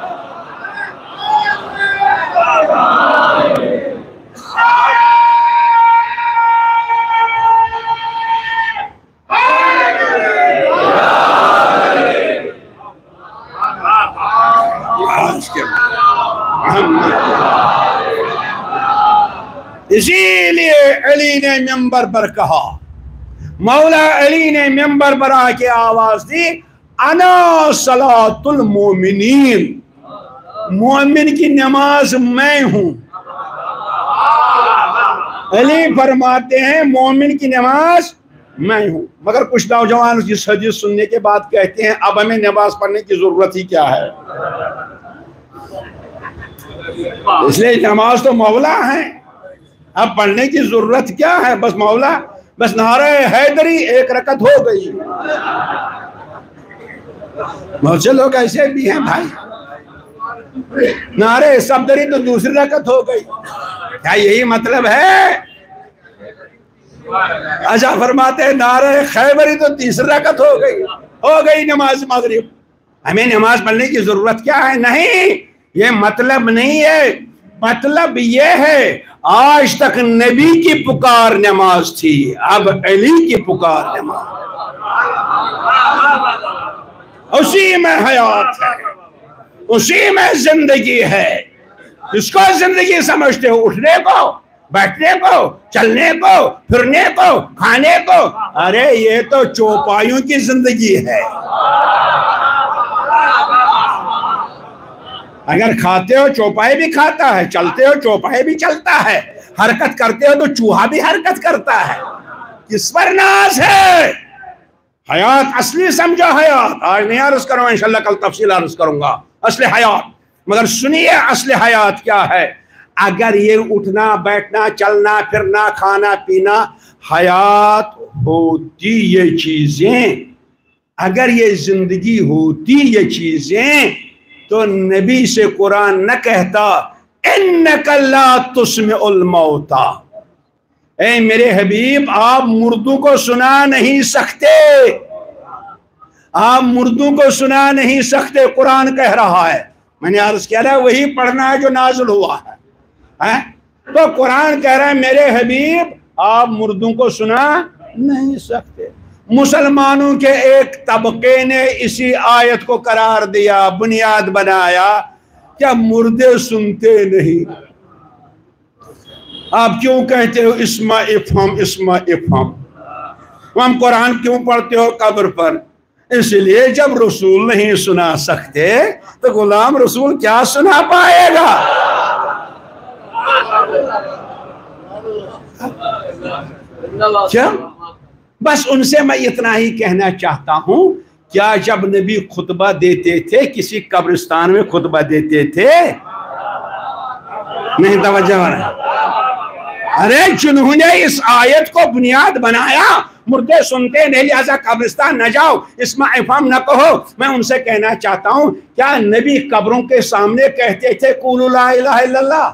Speaker 4: इसीलिए अली ने मिंबर पर कहा, मौला अली ने मिंबर पर आके आवाज दी, अना सलातुल मोमिनीन, मोमिन की नमाज मैं हूं। अली फरमाते हैं मोमिन की नमाज मैं हूं। मगर कुछ नौजवान जिस हदीस सुनने के बाद कहते हैं अब हमें नमाज पढ़ने की जरूरत ही क्या है, इसलिए नमाज तो मौला है, अब पढ़ने की जरूरत क्या है? बस मौला, बस नारे हैदरी एक रकत हो गई। बहुत से लोग ऐसे भी हैं भाई, नारे सफदरी तो दूसरी रकत हो गई। क्या यही मतलब है? अच्छा फरमाते हैं नारे खैबरी तो तीसरी रकत हो गई, हो गई नमाज मगरिब, हमें नमाज पढ़ने की जरूरत क्या है? नहीं, ये मतलब नहीं है। मतलब ये है आज तक नबी की पुकार नमाज थी, अब अली की पुकार नमाज, उसी में हयात है, उसी में जिंदगी है। इसको जिंदगी समझते हो? उठने को, बैठने को, चलने को, फिरने को, खाने को? अरे ये तो चौपाइयों की जिंदगी है। अगर खाते हो चौपाई भी खाता है, चलते हो चौपाई भी चलता है, हरकत करते हो तो चूहा भी हरकत करता है। किस पर नाज है? हयात असली समझो हयात। आज नहीं अर्ज करूंगा, इंशाल्लाह कल तफसील अर्ज करूंगा असली हयात। मगर सुनिए असली हयात क्या है। अगर ये उठना बैठना चलना फिरना खाना पीना हयात होती ये चीजें, अगर ये जिंदगी होती ये चीजें, तो नबी से कुरान न कहता इन्नका ला तुस्मिउल मौता, ए मेरे हबीब आप मुर्दों को सुना नहीं सकते, आप मुर्दों को सुना नहीं सकते, कुरान कह रहा है। मैंने अर्ज किया था वही पढ़ना है जो नाज़िल हुआ है, है? तो कुरान कह रहा है मेरे हबीब आप मुर्दों को सुना नहीं सकते। मुसलमानों के एक तबके ने इसी आयत को करार दिया, बुनियाद बनाया, क्या मुर्दे सुनते नहीं? आप क्यों कहते हो इस्मा इफ़हम इस्मा इफ़हम? हम कुरान क्यों पढ़ते हो कब्र पर? इसलिए जब रसूल नहीं सुना सकते तो गुलाम रसूल क्या सुना पाएगा? क्या? बस उनसे मैं इतना ही कहना चाहता हूं, क्या जब नबी खुतबा देते थे किसी कब्रिस्तान में खुतबा देते थे? नहीं तवज्जो है। अरे जिन्होंने इस आयत को बुनियाद बनाया, मुर्दे सुनते नहीं लिहाजा कब्रिस्तान न जाओ, इस्मा इफ़हम न कहो, मैं उनसे कहना चाहता हूं क्या नबी कब्रों के सामने कहते थे कुलू ला इलाहा इल्लल्लाह?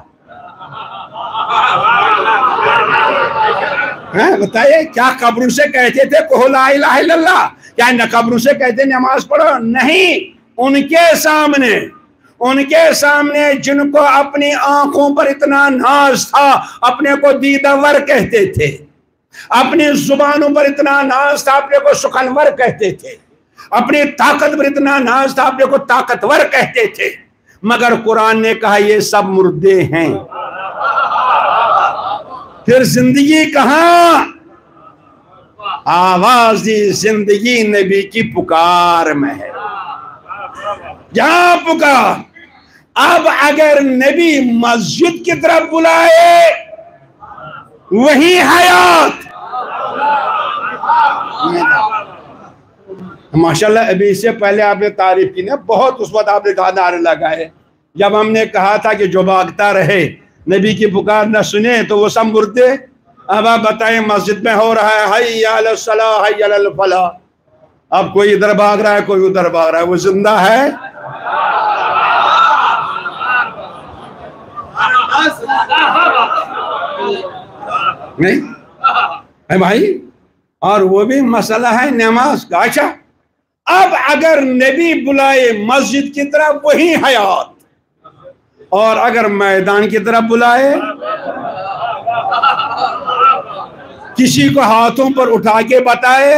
Speaker 4: बताइए, क्या कब्रों से कहते थे कहो ला इलाहा इल्लल्लाह? क्या न कब्रों से कहते नमाज पढ़ो? नहीं, उनके सामने, उनके सामने जिनको अपनी आंखों पर इतना नाज था, अपने को दीदावर कहते थे, अपनी जुबानों पर इतना नाज था, अपने को सुखनवर कहते थे, अपनी ताकत पर इतना नाज था, अपने को ताकतवर कहते थे। मगर कुरान ने कहा ये सब मुर्दे हैं। फिर जिंदगी कहां? आवाज दी जिंदगी नबी की पुकार में है। जहां पुकार, अब अगर नबी मस्जिद की तरफ बुलाए वही हयात। माशाल्लाह अभी इससे पहले आपने तारीफ की ना, बहुत उस वक्त आपने कहा नारे लगाए। जब हमने कहा था कि जो भागता रहे नबी की पुकार न सुने तो वो सब मुर्दे। अब आप बताएं, मस्जिद में हो रहा है हय्या अलस सलाह हय्या अलल फलाह, अब कोई इधर भाग रहा है कोई उधर भाग रहा है, वो जिंदा है? नहीं है भाई। और वो भी मसला है नमाज का। अच्छा, अब अगर नबी बुलाए मस्जिद की तरफ वही हयात, और अगर मैदान की तरफ बुलाए किसी को हाथों पर उठा के बताए,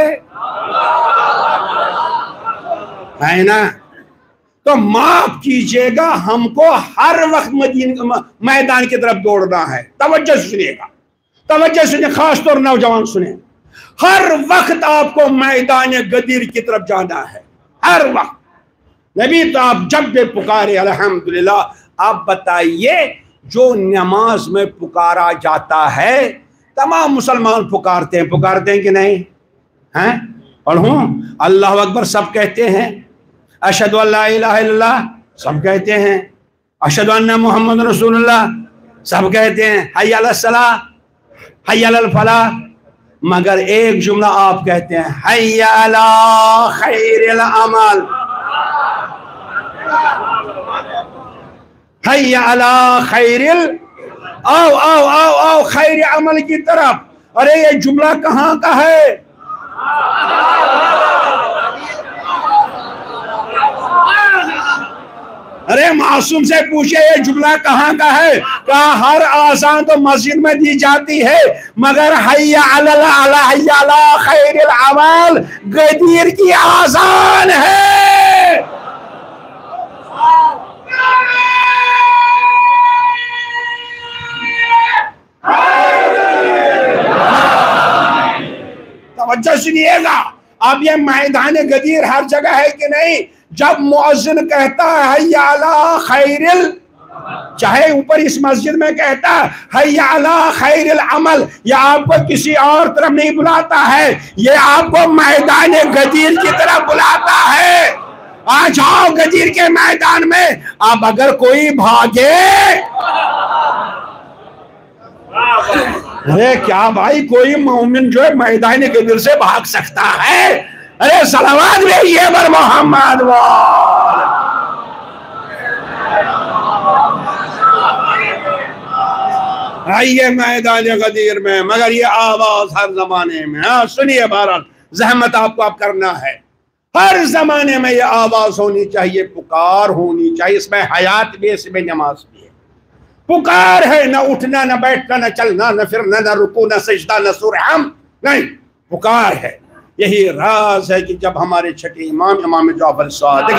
Speaker 4: है ना, तो माफ कीजिएगा हमको हर वक्त मदीना मैदान की तरफ दौड़ना है। तवज्जो सुनिएगा, तवज्जो सुनिए, खास तौर नौजवान सुने, हर वक्त आपको मैदान गदीर की तरफ जाना है, हर वक्त। नबी तो आप जब भी पुकारे अल्हम्दुलिल्लाह। आप बताइए, जो नमाज में पुकारा जाता है तमाम मुसलमान पुकारते हैं, पुकारते हैं कि नहीं? हैं? पढ़ूं अल्लाह अकबर सब कहते हैं, अशहदु अल्ला इलाहा इल्लल्लाह सब कहते हैं, अशहदु अन्ना मुहम्मद रसूलुल्लाह सब कहते हैं, हय्या अलस सलाह हय्या अलल फलाह, मगर एक जुमला आप कहते हैं, हय्या अला खैरिल अमल, हय्या अला खैरिल, आओ आओ आओ आओ खैर अमल की तरफ। अरे ये जुमला कहाँ का है? अरे मासूम से पूछे ये जुमला कहाँ का है? कहा हर आसान तो मस्जिद में दी जाती है, मगर हय्या अलल अला हय्या अला खैरिल अमल गदीर की आसान है। तवज्जो सुनिएगा, अब ये मैदान गदीर हर जगह है कि नहीं? जब मुअज्जिन कहता है हय्या अला खैरिल, चाहे ऊपर इस मस्जिद में कहता है हय्या अला खैरिल अमल, या आपको किसी और तरफ नहीं बुलाता है, ये आपको मैदान गदीर की तरफ बुलाता है। आ जाओ गदीर के मैदान में। अब अगर कोई भागे, अरे क्या भाई, कोई मोमिन जो है मैदान गदीर से भाग सकता है? अरे सलावत भेजिए बर मोहम्मद वाल। आइए मैदान गदीर में, मगर ये आवाज हर जमाने में। हाँ सुनिए, बहरहाल जहमत आपको आप करना है, हर जमाने में ये आवाज होनी चाहिए, पुकार होनी चाहिए। इसमें हयात भी, इसमें नमाज भी है। पुकार है, न उठना न बैठना न चलना न फिरना न रुकू न सजदा न सुरहम, नहीं, पुकार है। यही राज है कि जब हमारे छठे इमाम इमाम जाफर सादिक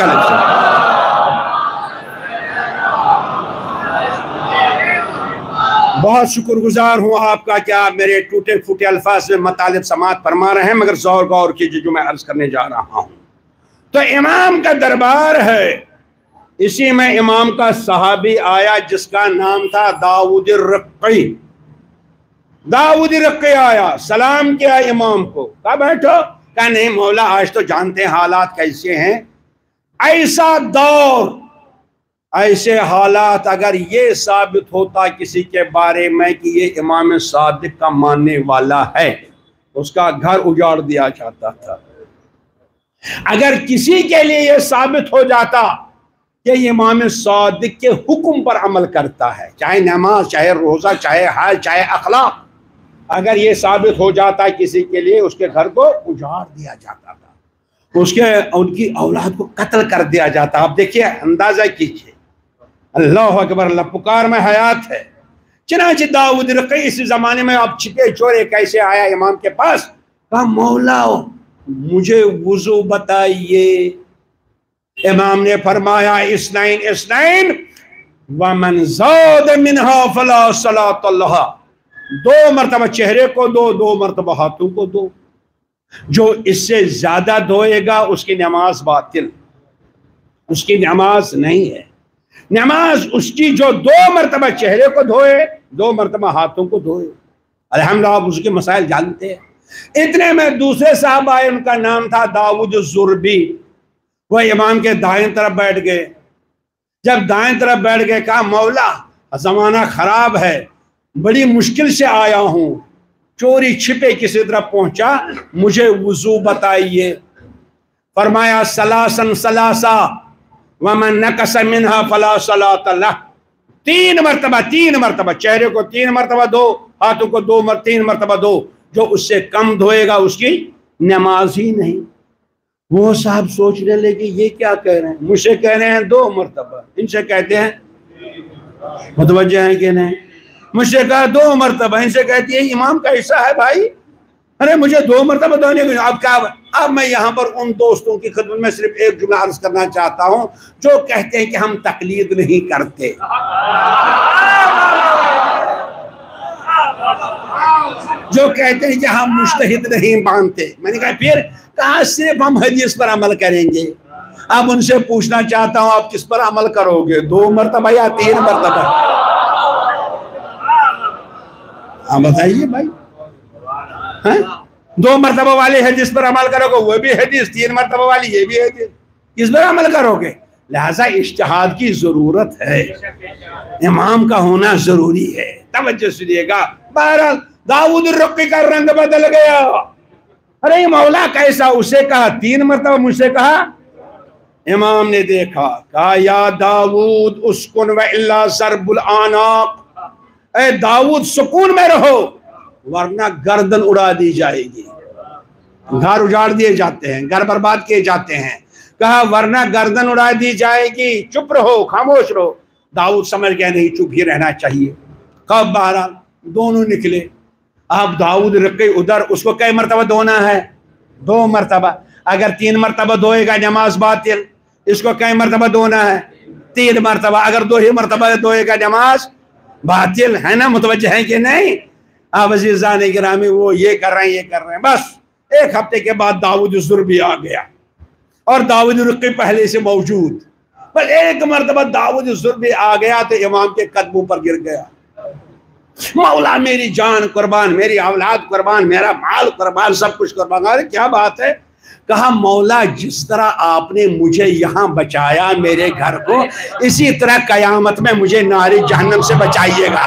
Speaker 4: बहुत शुक्रगुजार हूँ आपका कि आप मेरे टूटे फूटे अल्फाज में मतलब समात फरमा रहे हैं, मगर गौर गौर कीजिए जो मैं अर्ज करने जा रहा हूँ। तो इमाम का दरबार है, इसी में इमाम का सहाबी आया जिसका नाम था दाऊद रक्की। दाऊद रक्की आया, सलाम किया इमाम को, कहा बैठो। कहा नहीं मौला, आज तो जानते हैं हालात कैसे हैं, ऐसा दौर ऐसे हालात, अगर ये साबित होता किसी के बारे में कि ये इमाम सादिक का मानने वाला है, उसका घर उजाड़ दिया जाता था। अगर किसी के लिए ये साबित हो जाता कि इमाम सादिक के हुक्म पर अमल करता है, चाहे नमाज, चाहे रोजा, चाहे हज, चाहे अखलाक, अगर ये साबित हो जाता किसी के लिए, उसके घर को उजाड़ दिया जाता था, उसके उनकी औलाद को कत्ल कर दिया जाता। आप देखिए, अंदाजा कीजिए, अल्लाह अकबर, अल्लाह पुकार में हयात है। चनाचे दाऊद रक़ी इस जमाने में आप छिपे चोरे कैसे आया इमाम के पास? कहा मौला मुझे वुजू बताइए। इमाम ने फरमाया इस्नाइन इस्नाइन व मन ज़ाद मिनहा फला सलात लहा, दो मरतबा चेहरे को दो, दो मरतबा हाथों को दो। जो इससे ज्यादा धोएगा उसकी नमाज बातिल, उसकी नमाज नहीं है। नमाज उसकी जो दो मरतबा चेहरे को धोए, दो मरतबा हाथों को धोए। अल्हम्दुलिल्लाह आप उसके मसाइल जानते हैं। इतने में दूसरे साहब आए, उनका नाम था दाऊद ज़ुरबी। वह इमाम के दाएं तरफ बैठ गए। जब दाएं तरफ बैठ गए, कहा मौला जमाना खराब है, बड़ी मुश्किल से आया हूं, चोरी छिपे किसी तरफ पहुंचा, मुझे वुजू बताइए। फरमाया सलासन सलासा वमन नकस मिन्हा फला सलात लह। तीन मरतबा तीन मरतबा चेहरे को तीन मरतबा दो, हाथों को दो मर तीन मरतबा दो। जो उससे कम धोएगा उसकी नमाज ही नहीं। वो साहब सोचने लगे ये क्या कह रहे हैं, मुझसे कह रहे हैं दो मरतबा, इनसे कहते हैं मुतवज्जे हैं कि नहीं। मुझसे कहा दो मरतबा, इनसे कहती है इमाम का हिस्सा है भाई, अरे मुझे दो मरतबा धोने को। अब क्या, अब मैं यहाँ पर उन दोस्तों की खिदमत में सिर्फ एक जुमला अर्ज करना चाहता हूँ जो कहते हैं कि हम तकलीद नहीं करते। जो कहते हैं कि हम मुज्तहिद नहीं मानते। मैंने कहा फिर कहा सिर्फ हम हदीस पर अमल करेंगे। अब उनसे पूछना चाहता हूं आप किस पर अमल करोगे, दो मरतबा या तीन मरतबा? हाँ बताइए भाई। है? दो मरतबा वाली हदीस पर अमल करोगे, वो भी हदीस, तीन मरतबा वाली ये भी हदीस, किस पर अमल करोगे? लिहाजा इज्तिहाद की जरूरत है, इमाम का होना जरूरी है। तवज्जो सुनिएगा। बहरहाल दाऊद रक्की का रंग बदल गया। अरे मौला कैसा? उसे कहा तीन मरतबा, मुझसे कहा। इमाम ने देखा, कहा या दाऊद उस्कुन व इल्ला ज़रबुल आनाक। ए दाऊद सुकून में रहो वरना गर्दन उड़ा दी जाएगी। घर उजाड़ दिए जाते हैं, घर बर्बाद किए जाते हैं। कहा वरना गर्दन उड़ा दी जाएगी, चुप रहो, खामोश रहो। दाऊद समझ गया नहीं, चुप ही रहना चाहिए। कब बहरहाल दोनों निकले। अब दाऊद रखे उधर, उसको कई मरतबा धोना है? दो मरतबा। अगर तीन मरतबा धोएगा नमाज बातिल। इसको कई मरतबा धोना है? तीन मरतबा। अगर दो ही मरतबा धोएगा नमाज बातिल है ना। मुतवज्जे है कि नहीं? अब अज़ीज़ान गिरामी वो ये कर रहे हैं, ये कर रहे हैं। बस एक हफ्ते के बाद दाऊद ज़ुरबी आ गया और दाऊद रक्की पहले से मौजूद। बस एक मरतबा दाऊद ज़ुरबी आ गया तो इमाम के कदमों पर गिर गया। मौला मेरी जान कुर्बान, मेरी औलाद कुर्बान, मेरा माल कुर्बान, सब कुछ कुर्बान। अरे क्या बात है? कहा मौला जिस तरह आपने मुझे यहाँ बचाया मेरे घर को, इसी तरह कयामत में मुझे नारी जहन्नम से बचाइएगा।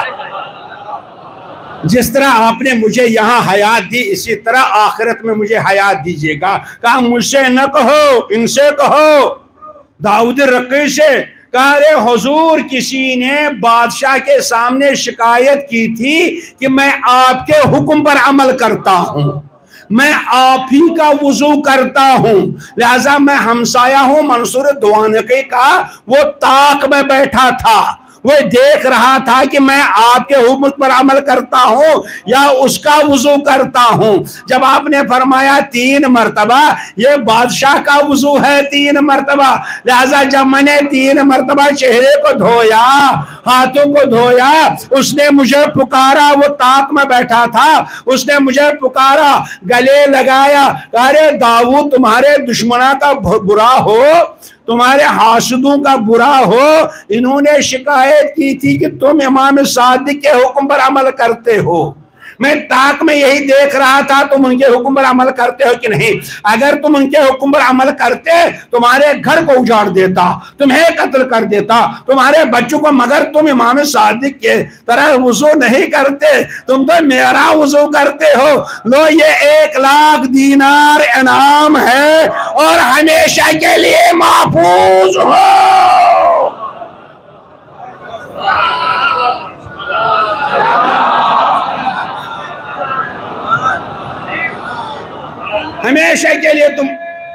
Speaker 4: जिस तरह आपने मुझे यहाँ हयात दी इसी तरह आखिरत में मुझे हयात दीजिएगा। कहा मुझसे न कहो, इनसे कहो, दाऊद रक्की से। कहा रे हुजूर किसी ने बादशाह के सामने शिकायत की थी कि मैं आपके हुक्म पर अमल करता हूँ, मैं आप ही का वुजू करता हूँ, लिहाजा मैं हमसाया हूँ मंसूर दुआनकी का। वो ताक में बैठा था, वो देख रहा था कि मैं आपके हुक्म पर अमल करता हूँ या उसका वुजू करता हूँ। जब आपने फरमाया तीन मरतबा, ये बादशाह का वुजू है तीन मरतबा, लिहाजा जब मैंने तीन मरतबा चेहरे को धोया, हाथों को धोया, उसने मुझे पुकारा। वो ताक में बैठा था, उसने मुझे पुकारा, गले लगाया। अरे दाऊद तुम्हारे दुश्मना का बुरा हो, तुम्हारे हासदों का बुरा हो, इन्होंने शिकायत की थी कि तुम इमाम सादिक के हुक्म पर अमल करते हो। मैं ताक में यही देख रहा था तुम उनके हुक्म पर अमल करते हो कि नहीं। अगर तुम उनके हुक्म पर अमल करते तुम्हारे घर को उजाड़ देता, तुम्हें कत्ल कर देता, तुम्हारे बच्चों को, मगर तुम इमाम सादिक के तरह वुजू नहीं करते, तुम तो मेरा वुजू करते हो। लो ये एक लाख दीनार इनाम है और हमेशा के लिए महफूज हो। हमेशा के लिए तुम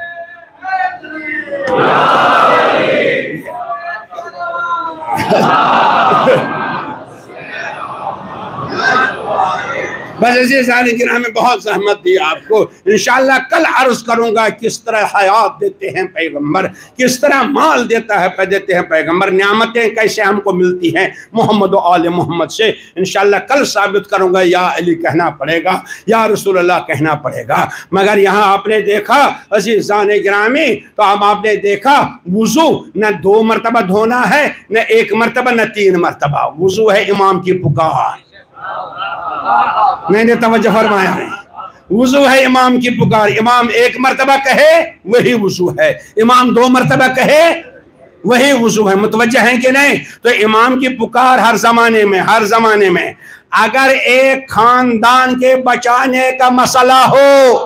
Speaker 4: बस ऐसे सारे गिरा में बहुत सहमत दी आपको। इंशाअल्लाह कल अर्ज करूंगा किस तरह हयात देते हैं पैगंबर, किस तरह माल देता है देते हैं पैगंबर, नियामतें कैसे हमको मिलती हैं मोहम्मद और आले मोहम्मद से। इंशाअल्लाह कल साबित करूंगा या अली कहना पड़ेगा, या रसूल अल्लाह कहना पड़ेगा। मगर यहाँ आपने देखा अज़ीज़ान गिरामी, तो अब आपने देखा वुजू न दो मरतबा धोना है, न एक मरतबा, न तीन मरतबा। वुजू है इमाम की पुकार। मैंने तवज्जो फरमाया है, वुजू है इमाम की पुकार। इमाम एक मरतबा कहे वही वुजू है, इमाम दो मरतबा कहे वही वुजू है। मुतवज्जह है कि नहीं? तो इमाम की पुकार हर जमाने में, हर जमाने में। अगर एक खानदान के बचाने का मसला हो,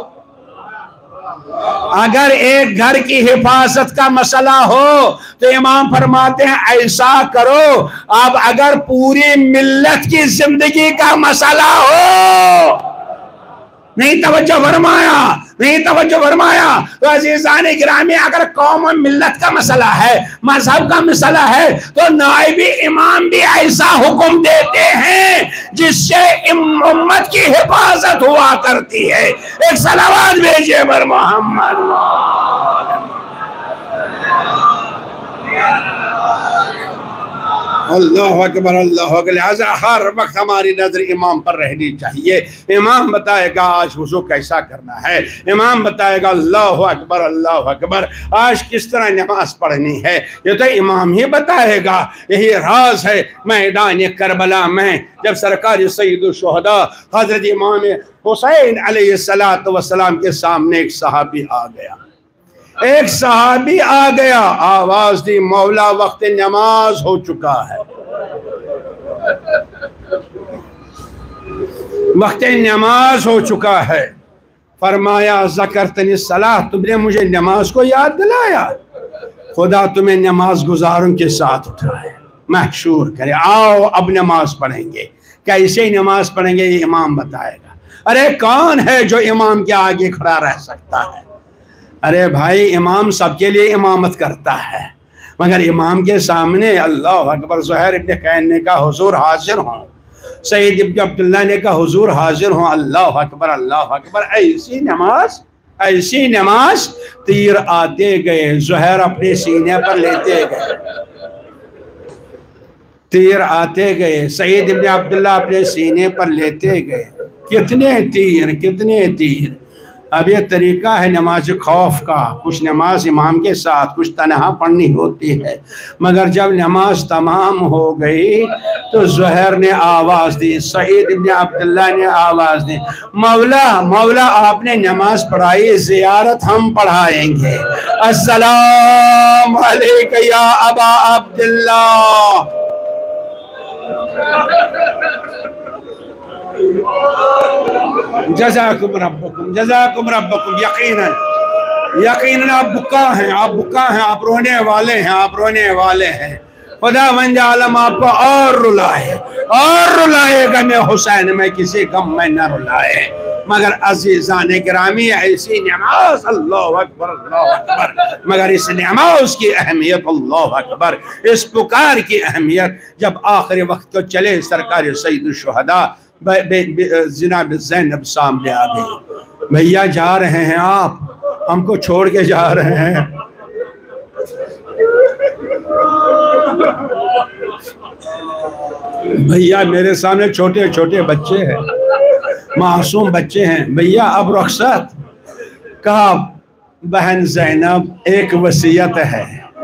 Speaker 4: अगर एक घर की हिफाजत का मसला हो, तो इमाम फरमाते हैं ऐसा करो। अब अगर पूरी मिल्लत की जिंदगी का मसला हो, नहीं तवज्जो फरमाया, नहीं तवज्जो फरमाया, तो अज़ीज़ान गिरामी अगर कौम और मिल्लत का मसला है, मजहब का मसला है, तो नाइबी इमाम भी ऐसा हुक्म देते हैं जिससे उम्मत की हिफाजत हुआ करती है। एक सलावत भेजिए पर मोहम्मद। अल्लाह अकबर, अल्लाह अकबर। लिहाजा हर वक्त हमारी नजर इमाम पर रहनी चाहिए। इमाम बताएगा आज वुज़ू कैसा करना है, इमाम बताएगा अल्लाह अकबर, अल्लाह अकबर आज किस तरह नमाज पढ़नी है, ये तो इमाम ही बताएगा। यही राज है मैदान करबला में, जब सरकार सैयदुल शुहदा हजरत इमाम हुसैन अलैहिस्सलातु वस्सलाम के सामने एक सहाबी आ गया, एक सहाबी आ गया, आवाज दी मौला वक्त नमाज हो चुका है, वक्त नमाज हो चुका है। फरमाया ज़करतनी सलाह, तुमने मुझे नमाज को याद दिलाया, खुदा तुम्हें नमाज गुजारों के साथ उठाए, महशूर करे। आओ अब नमाज पढ़ेंगे। कैसे नमाज पढ़ेंगे ये इमाम बताएगा। अरे कौन है जो इमाम के आगे खड़ा रह सकता है? अरे भाई इमाम सबके लिए इमामत करता है, मगर इमाम के सामने अल्लाह अकबर ज़ुहैर इब्न कैन ने कहा हुजूर हाजिर हों, सईद इब्न अब्दुल्लाह ने कहा हुजूर हाजिर हों। अल्लाह अकबर, अल्लाह अकबर। ऐसी नमाज, ऐसी नमाज। तीर आते गए, ज़ुहैर अपने सीने पर लेते गए, तीर आते गए, सईद इब्न अब्दुल्लाह अपने सीने पर लेते गए। कितने तीर, कितने तीर। अब ये तरीका है नमाज खौफ का, कुछ नमाज इमाम के साथ, कुछ तनहा पढ़नी होती है। मगर जब नमाज तमाम हो गई तो ज़ुहैर ने आवाज़ दी, सईद इब्न अब्दुल्लाह ने आवाज़ दी, मौला मौला आपने नमाज पढ़ाई, ज़ियारत हम पढ़ाएंगे। अस्सलाम अलैका या अबा अब्दुल्लाह। जज़ाकुम रब्बुकुम, जज़ाकुम रब्बुकुम। यकीनन यकीनन आप बुक्का हैं, आप बुक्का हैं, आप रोने वाले हैं, आप रोने वाले हैं। खुदा वंज आलम आपको और रुलाए, और रुलाएगा। मैं हुसैन में किसी गम में न रुलाए। मगर अज़ीज़ान गिरामी ऐसी नमाज, अल्लाह अकबर, अल्लाह अकबर। मगर इस नमाज की अहमियत, अल्लाह अकबर, इस पुकार की अहमियत, जब आखिरी वक्त को चले सरकार सैयदुल शुहदा जनाब ज़ैनब सामने आ गई। भैया जा रहे हैं आप, हमको छोड़ के जा रहे हैं। भैया मेरे सामने छोटे छोटे बच्चे हैं, मासूम बच्चे हैं, भैया अब रुखसत। कहा बहन ज़ैनब एक वसीयत है।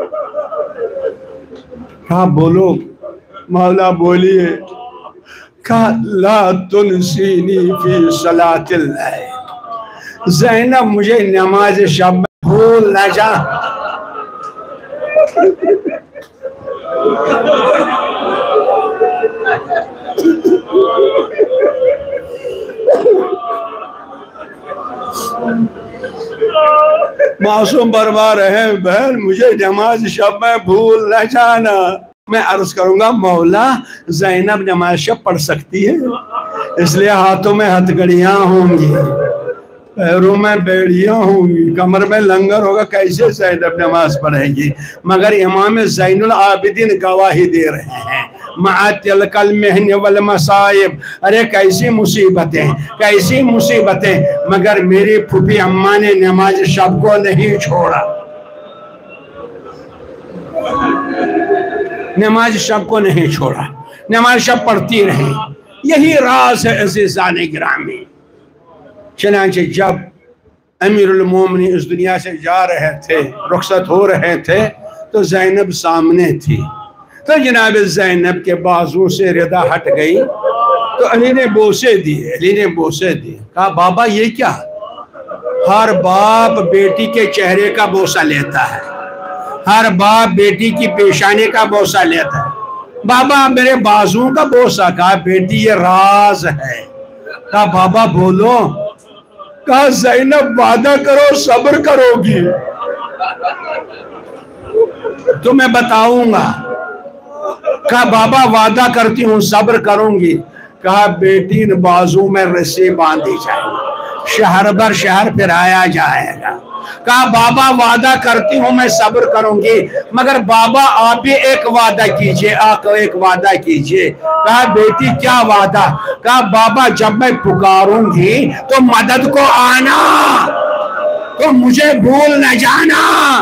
Speaker 4: कहा बोलो। मौला बोलिए। कहा ला तुनसीनी फी सलातिल लैल। ज़ैनब मुझे नमाज शब भूल न जा। मासूम बरवा रहे, बहन मुझे नमाज शब में भूल न जाना। मैं अर्ज करूंगा मौला ज़ैनब नमाज शब पढ़ सकती है, इसलिए हाथों में हथकड़ियां होंगी, पैरों में बेड़ियां होंगी, कमर में लंगर होगा, कैसे ज़ैनब नमाज पढ़ेगी? मगर इमाम ज़ैनुल आबिदीन गवाही दे रहे हैं, मातिलकल महन वल मसाइब। अरे कैसी मुसीबतें, कैसी मुसीबतें, मगर मेरी फूफी अम्मा ने नमाज शब को नहीं छोड़ा, नमाज शब को नहीं छोड़ा, नमाज शब पढ़ती रही। यही राज है अज़ीज़ान गिरामी। चनांचे जब अमीरुल मोमिनीन इस दुनिया से जा रहे थे, रुखसत हो रहे थे, तो ज़ैनब सामने थी। तो जनाब ज़ैनब के बाजू से रिदा हट गई तो अली ने बोसे दिए, अली ने बोसे दिए। कहा बाबा ये क्या? हर बाप बेटी के चेहरे का बोसा लेता है, हर बाप बेटी की पेशानी का बोसा लेता है। बाबा मेरे बाजुओं का बोसा। कहा बेटी ये राज है। कहा बाबा बोलो। कहा ज़ैनब वादा करो सब्र करोगी तो मैं बताऊंगा। कहा बाबा वादा करती हूँ सब्र करूंगी। कहा बेटी ने बाजू में रस्सी बांधी जाएगी, शहर भर शहर फिराया जाएगा। कहा बाबा वादा करती हूँ मैं सब्र करूंगी, मगर बाबा आप भी एक वादा कीजिए, आप एक वादा कीजिए। कहा बेटी क्या वादा? कहा बाबा जब मैं पुकारूंगी तो मदद को आना, तो मुझे भूल न जाना।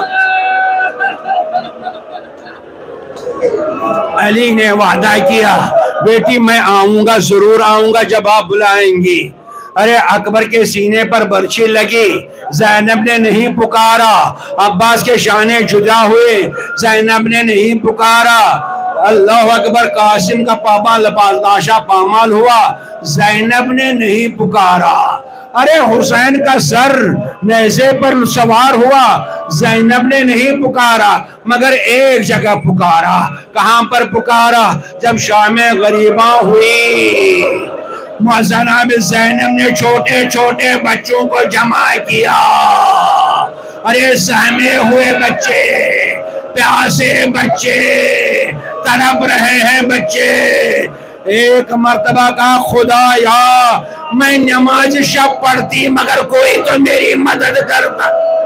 Speaker 4: अली ने वादा किया बेटी मैं आऊंगा, जरूर आऊंगा जब आप बुलाएंगी। अरे अकबर के सीने पर बर्छी लगी, ज़ैनब ने नहीं पुकारा। अब्बास के शाने जुदा हुए, ज़ैनब ने नहीं पुकारा। अल्लाह अकबर, कासिम का पापा लपाशा पामाल हुआ, ज़ैनब ने नहीं पुकारा। अरे हुसैन का सर नेज़े पर सवार हुआ, ज़ैनब ने नहीं पुकारा, मगर एक जगह पुकारा। कहां पर पुकारा? जब शाम गरीबा हुई, जनाब ज़ैनब ने छोटे छोटे बच्चों को जमा किया। अरे सहमे हुए बच्चे, प्यासे बच्चे, तड़प रहे हैं बच्चे। एक मर्तबा का खुदाया मैं नमाज शब पढ़ती मगर कोई तो मेरी मदद करता,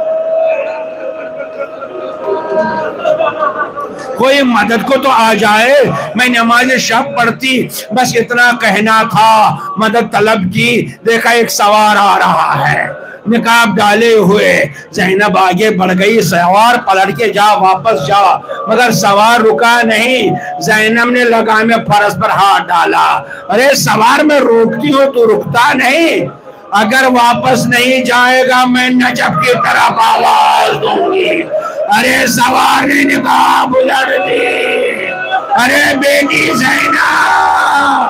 Speaker 4: कोई मदद को तो आ जाए। मैं नमाज शब पढ़ती, बस इतना कहना था, मदद तलब की। देखा एक सवार आ रहा है, निकाब डाले हुए। ज़ैनब आगे बढ़ गई, सवार पलट के जा, वापस जा, मगर सवार रुका नहीं। ज़ैनब ने लगाम फरस पर हाथ डाला। अरे सवार में रोकती हो तो रुकता नहीं, अगर वापस नहीं जाएगा मैं नजब की तरफ आवाज दूंगी। अरे सवार ने निकाब उलट दी। अरे बेटी ज़ैनब,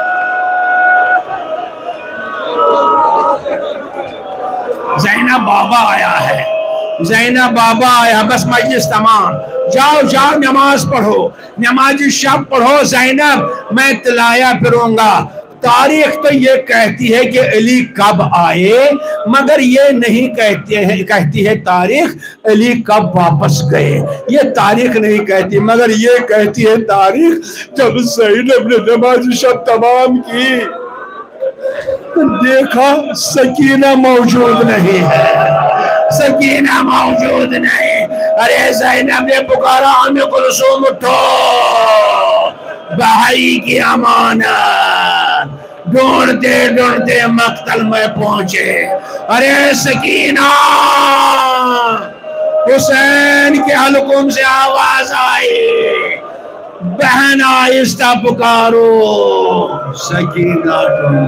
Speaker 4: ज़ैनब बाबा आया है, ज़ैनब बाबा आया, बस मजलिस तमाम। जाओ जाओ नमाज पढ़ो, नमाज शब पढ़ो। ज़ैनब मैं तिलाया फिरूंगा। तारीख तो ये कहती है कि अली कब आए, मगर ये नहीं कहती है कहती है तारीख अली कब वापस गए। ये तारीख नहीं कहती, मगर ये कहती है तारीख जब ज़ैनब ने नमाज शब तमाम की, देखा सकीना मौजूद नहीं है, सकीना मौजूद नहीं। अरे ज़ैनब ने पुकारा उम्मे कुलसूम उठो, भाई की अमानत। ढूंढते ढूंढते मक्तल में पहुंचे। अरे सकीना, हुसैन के हलकुम से आवाज आई, बहन आहिस्ता पुकारो। सकीना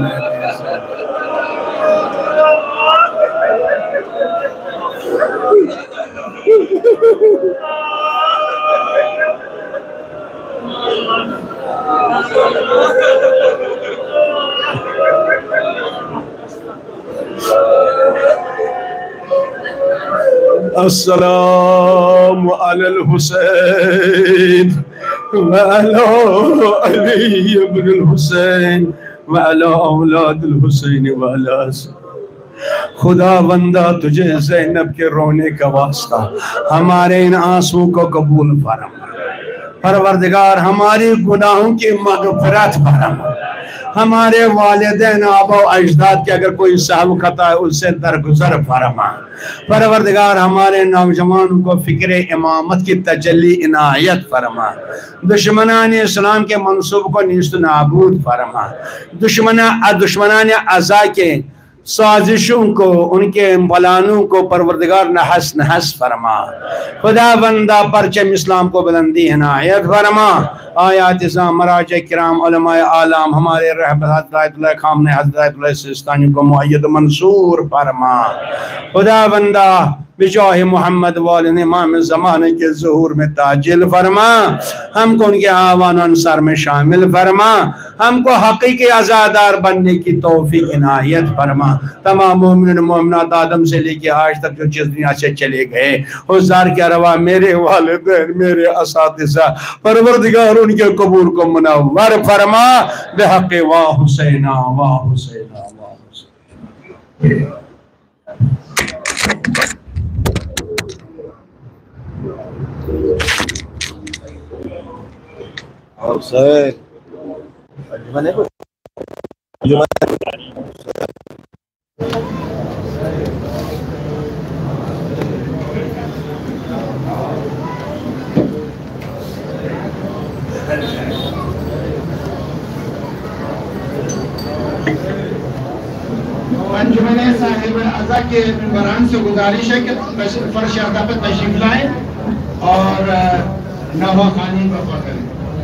Speaker 4: अस्सलामु अलल हुसैन व अला अली इब्नुल हुसैन व अला औलादुल हुसैन व अला। खुदा बंदा तुझे ज़ैनब के रोने का वास्ता हमारे इन आंसू को कबूल फरमा। परवरदिगार हमारी गुनाहों की मग़फ़िरत फरमा। हमारे वालिदैन आबा अजदाद के अगर कोई साहब खता है उससे दरगुजर फरमा। परवरदिगार हमारे नौजवानों को फ़िक्र इमामत की तजल्ली इनायत फरमा। दुश्मनान इस्लाम के मंसूब को नीस्त नाबूद फरमा। दुश्मना दुश्मनान अज़ा के साजिशों को, उनके प्लानों को परवरदिगार नहस नहस फरमा। खुदा बंदा परचम इस्लाम को बुलंदी इनायत फरमा। आयात मराज किराम उलमाए आलाम हमारे रहबर हज़रत खामने हज़रत सिस्तानी को मुअय्यद मंसूर फरमा। खुदा बंदा बिजाह मोहम्मद वाले इमाम ज़माने के ज़हूर में ताजिल फरमा, हमको उनके आवान अंसार में शामिल फरमा, हमको हकीकी आज़ादार बनने की तौफीक इनायत फरमा। तमाम मोमिन मोमिनात आदम से लेके आज तक जो जिस दुनिया से चले गए, हुज़ार के अलावा मेरे वालिदैन, मेरे असातिज़ा, परवरदिगार उनके कबूर को मुनव्वर फरमा बेहक़ वा हुसैना वा हुसैना वा हुसैना।
Speaker 3: और सर मैंने को
Speaker 5: अंजुमन साहिब अज़ा के मेंबरान से गुजारिश है कि फर्श अज़ा पर तशरीफ लाएं और नवा खानी बर्पा करें।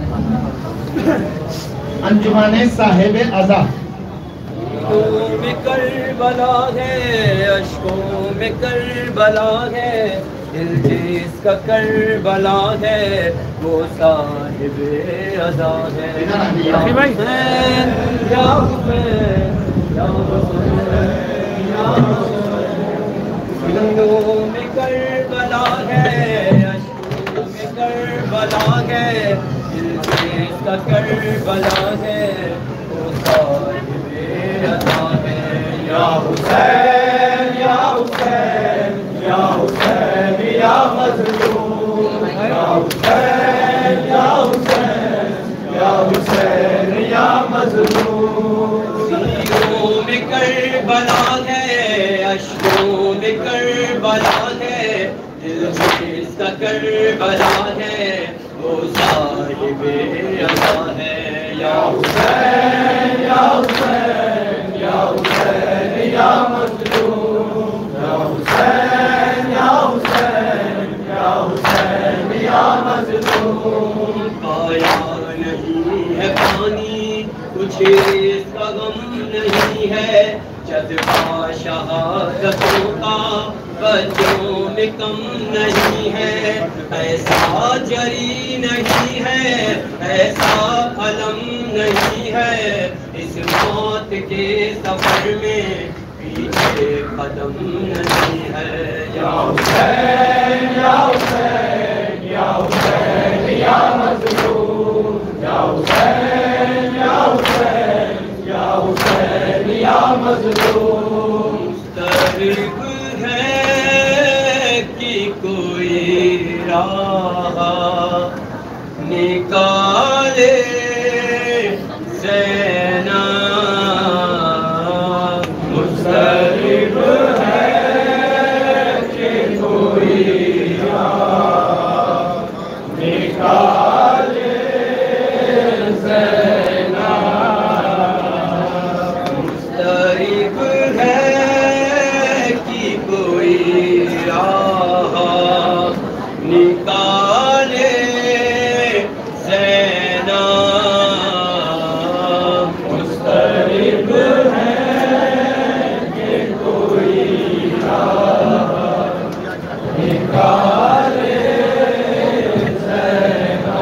Speaker 5: अंजुमन साहिब अज़ा
Speaker 6: अश्कों में करबला है, अश्कों में करबला है, दिल जिसका करबला है वो साहिब अज़ा है। या हुसैन या हुसैन या हुसैन या हुसैन, दिलों में करबला है, अश्कों में करबला है, दिल जिसका करबला है वो साहिब अज़ा है। या हुसैन या हुसैन या हुसैन या मज़लूम, या हुसैन या हुसैन या हुसैन या मज़लूम, दिलों में करबला है, अश्कों में करबला है, दिल जिसका करबला है वो साहिब अज़ा है। या हुसैन या हुसैन या हुसैन या मज़लूम, या हुसैन या हुसैन या हुसैन या मज़लूम, पाया नहीं है पानी कुछ इसका गम नहीं है, जज्बा शहादतों का बच्चों में कम नहीं है, ऐसा जरी नहीं है, ऐसा अलम नहीं है, इस मौत के सफर में पीछे कदम नहीं है। या हुसैन या हुसैन या हुसैन या मज़लूम, या हुसैन या हुसैन या हुसैन या मज़लूम, मुस्तरिब है कि कोई राह निकाले ज़ैना, मुस्तरिब है कि कोई राह निकाले ज़ैना, मुस्तरिब है कि कोई राह निकाले ज़ैना, मुस्तरिब है कि कोई राह निकाले ज़ैना,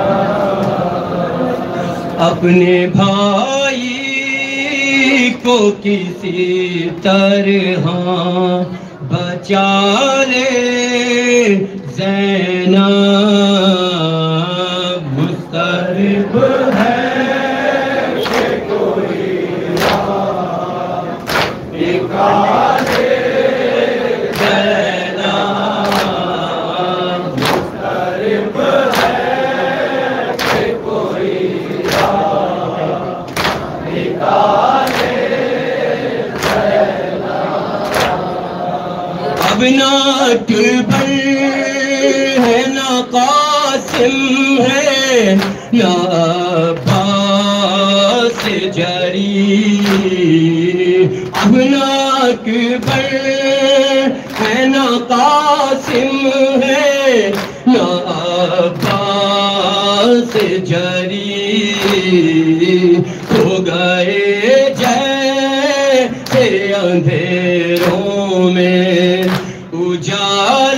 Speaker 6: अपने भाई को किसी तरह बचा ले ज़ैना, मुस्तरिब है कि कोई राह निकाले ज़ैना, मुस्तरिब है कि कोई राह निकाले ज़ैना, अब नाट पर है ना कासिम है ना अब्बास जरी, अब नाट पर है ना कासिम है ना अब्बास जरी, हो गए जैसे अंधेरों में उजाले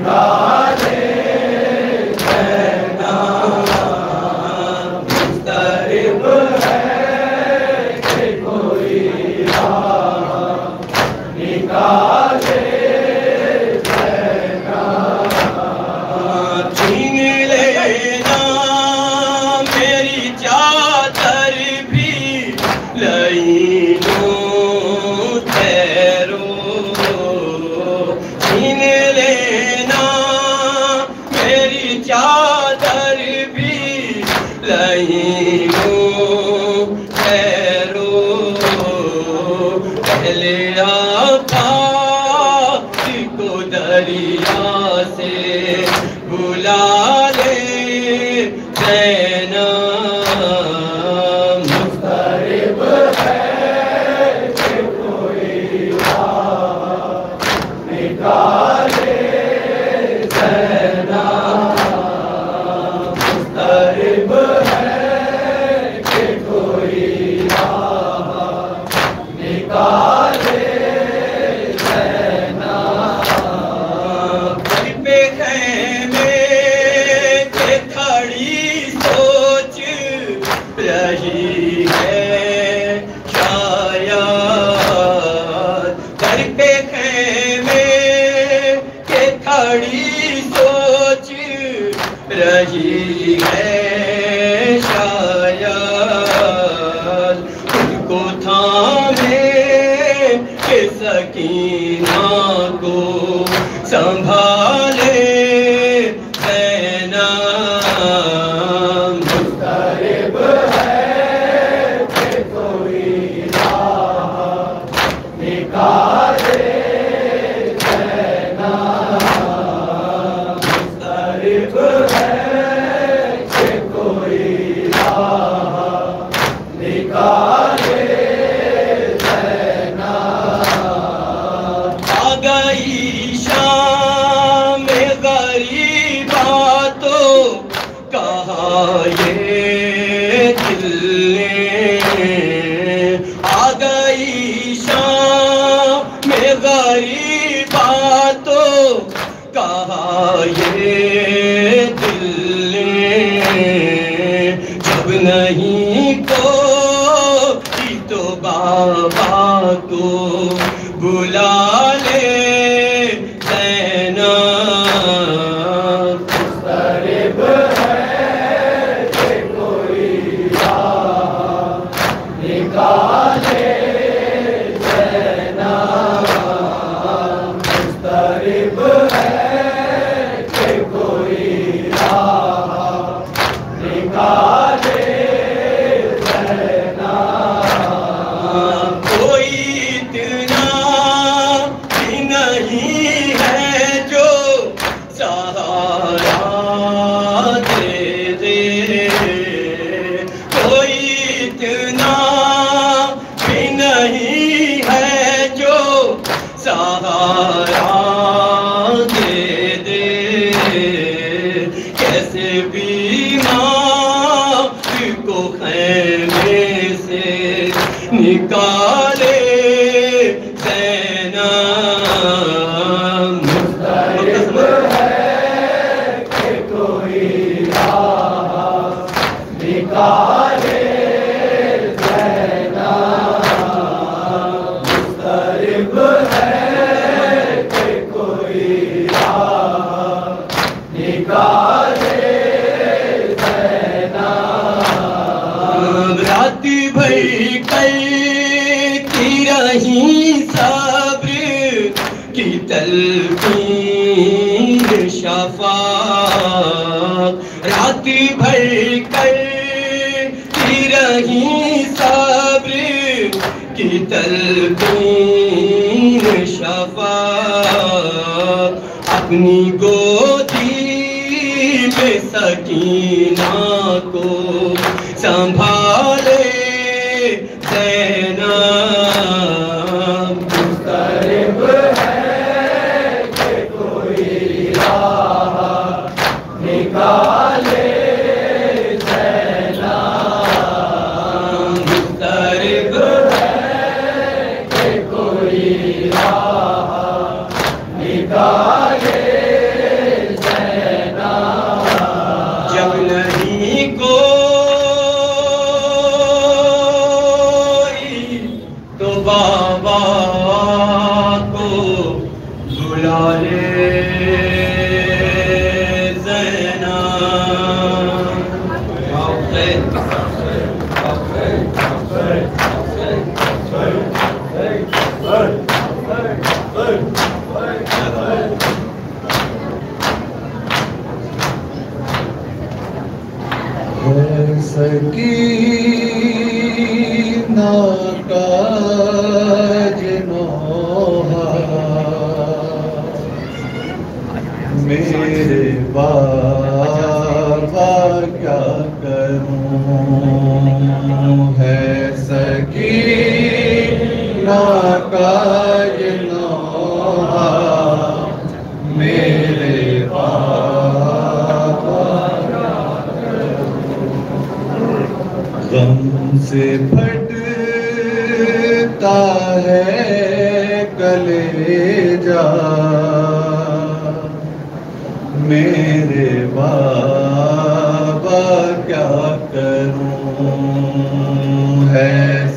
Speaker 3: निकाले
Speaker 6: बाबा को बुला ले ज़ैना।
Speaker 3: सकीना का जिनोहा मेरे बाबा क्या करूं, है सकीना का जिनोहा मेरे गम से फटता है कलेजा मेरे बाबा क्या करूं, है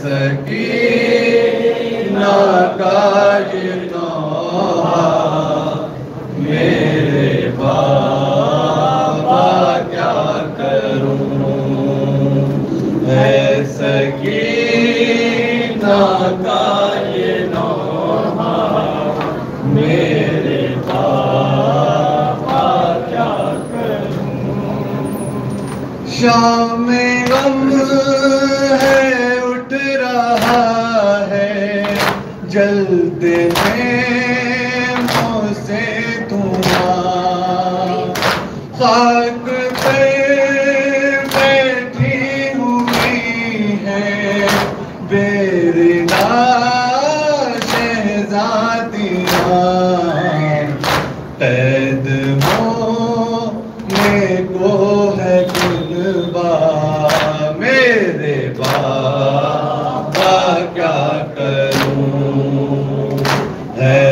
Speaker 3: सकीना का जिनोहा मेरे बाबा क्या करूं, है सकीना का ये नौहा मेरे बाबा क्या करूं। शाम गम है उठ रहा है जलते हैं मुझसे धुआं, खाक पे बैठी हुई है बेरिदा शहजादियाँ, कैद होने को है कुलबा मेरे बाबा क्या करूं, है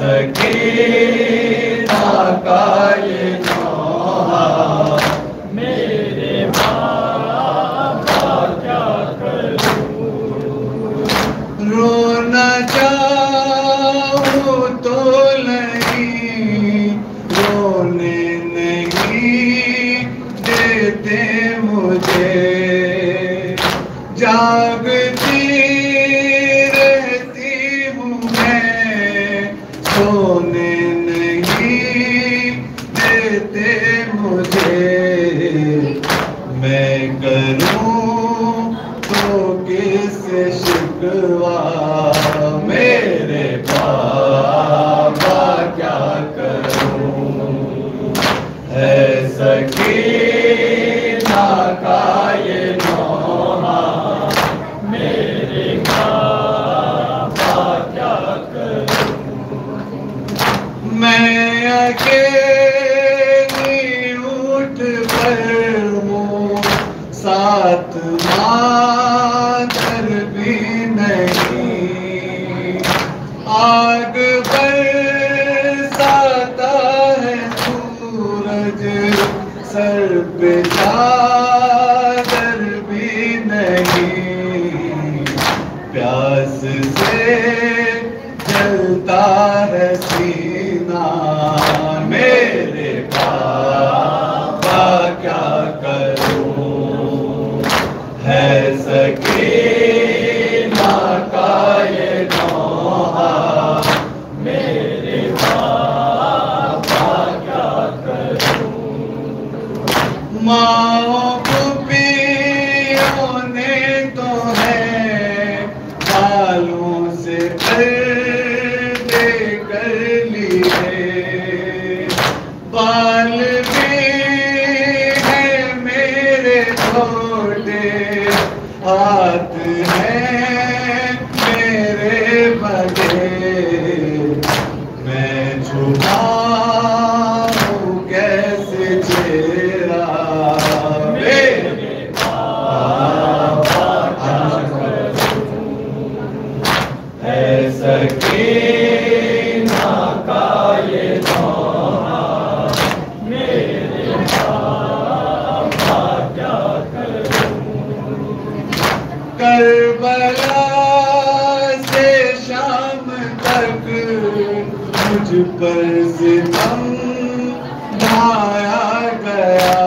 Speaker 3: सकीना का ये नौहा मेरे बाबा क्या करूं। रोना चाहूं तो नहीं रोने नहीं देते मुझे, जागती रहती हूँ मैं सोने नहीं देते मुझे, मैं करूं तो किससे शिकवा मेरे बाबा क्या करूं, है सकीना का ये नौहा मेरे बाबा क्या करूं। मैं अकेली उठ कर हूँ साथ मातर भी नहीं, आग बरसाता है सूरज सर पे चादर भी नहीं, प्यास से जलता है सीना मेरे बाबा क्या करूं, है सकीना का ये नौहा मेरे बाबा क्या करूं। माँ को पियों ने तो है बालों से पर्दे कर लिए, बाल भी है मेरे छोटे हाथ हैं मेरे बड़े, मैं छुपाऊं कैसे चेहरा मेरे बाबा है सकीना का ये नौहा मेरे बाबा क्या करूं, करबला से मुझ पर सितम ढाया गया,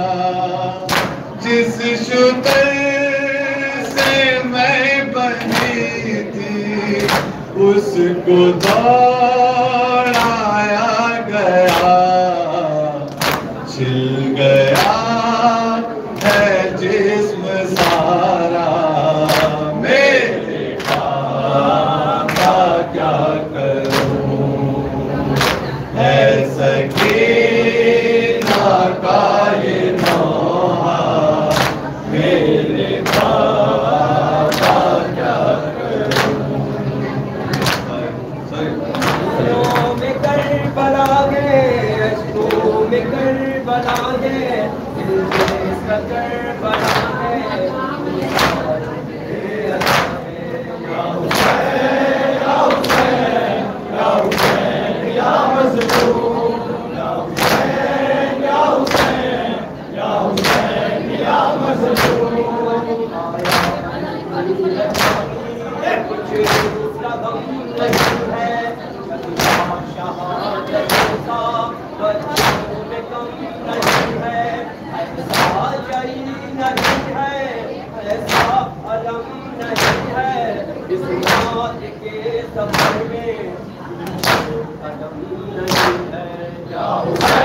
Speaker 3: जिस शुतर से मैं बनी थी उसको दौड़ाया गया, छिल गया है जिस्म सारा, मेरे काम का क्या करूं, है सकीना का ये नौहा, मेरे काम का क्या करूं।
Speaker 6: में करबला गए, अश्कों में करबला गए, दिल में इसका करबला है। या हुसैन, या हुसैन, या हुसैन, या मज़लूम, या हुसैन, या हुसैन, या हुसैन, या मज़लूम। कुछ दूसरा गम नहीं है, शहादत का बच्चों में कम नहीं है, ऐसा जई नहीं है, ऐसा अलम नहीं है, इस बात के सफर में कदम नहीं है। या हुसैन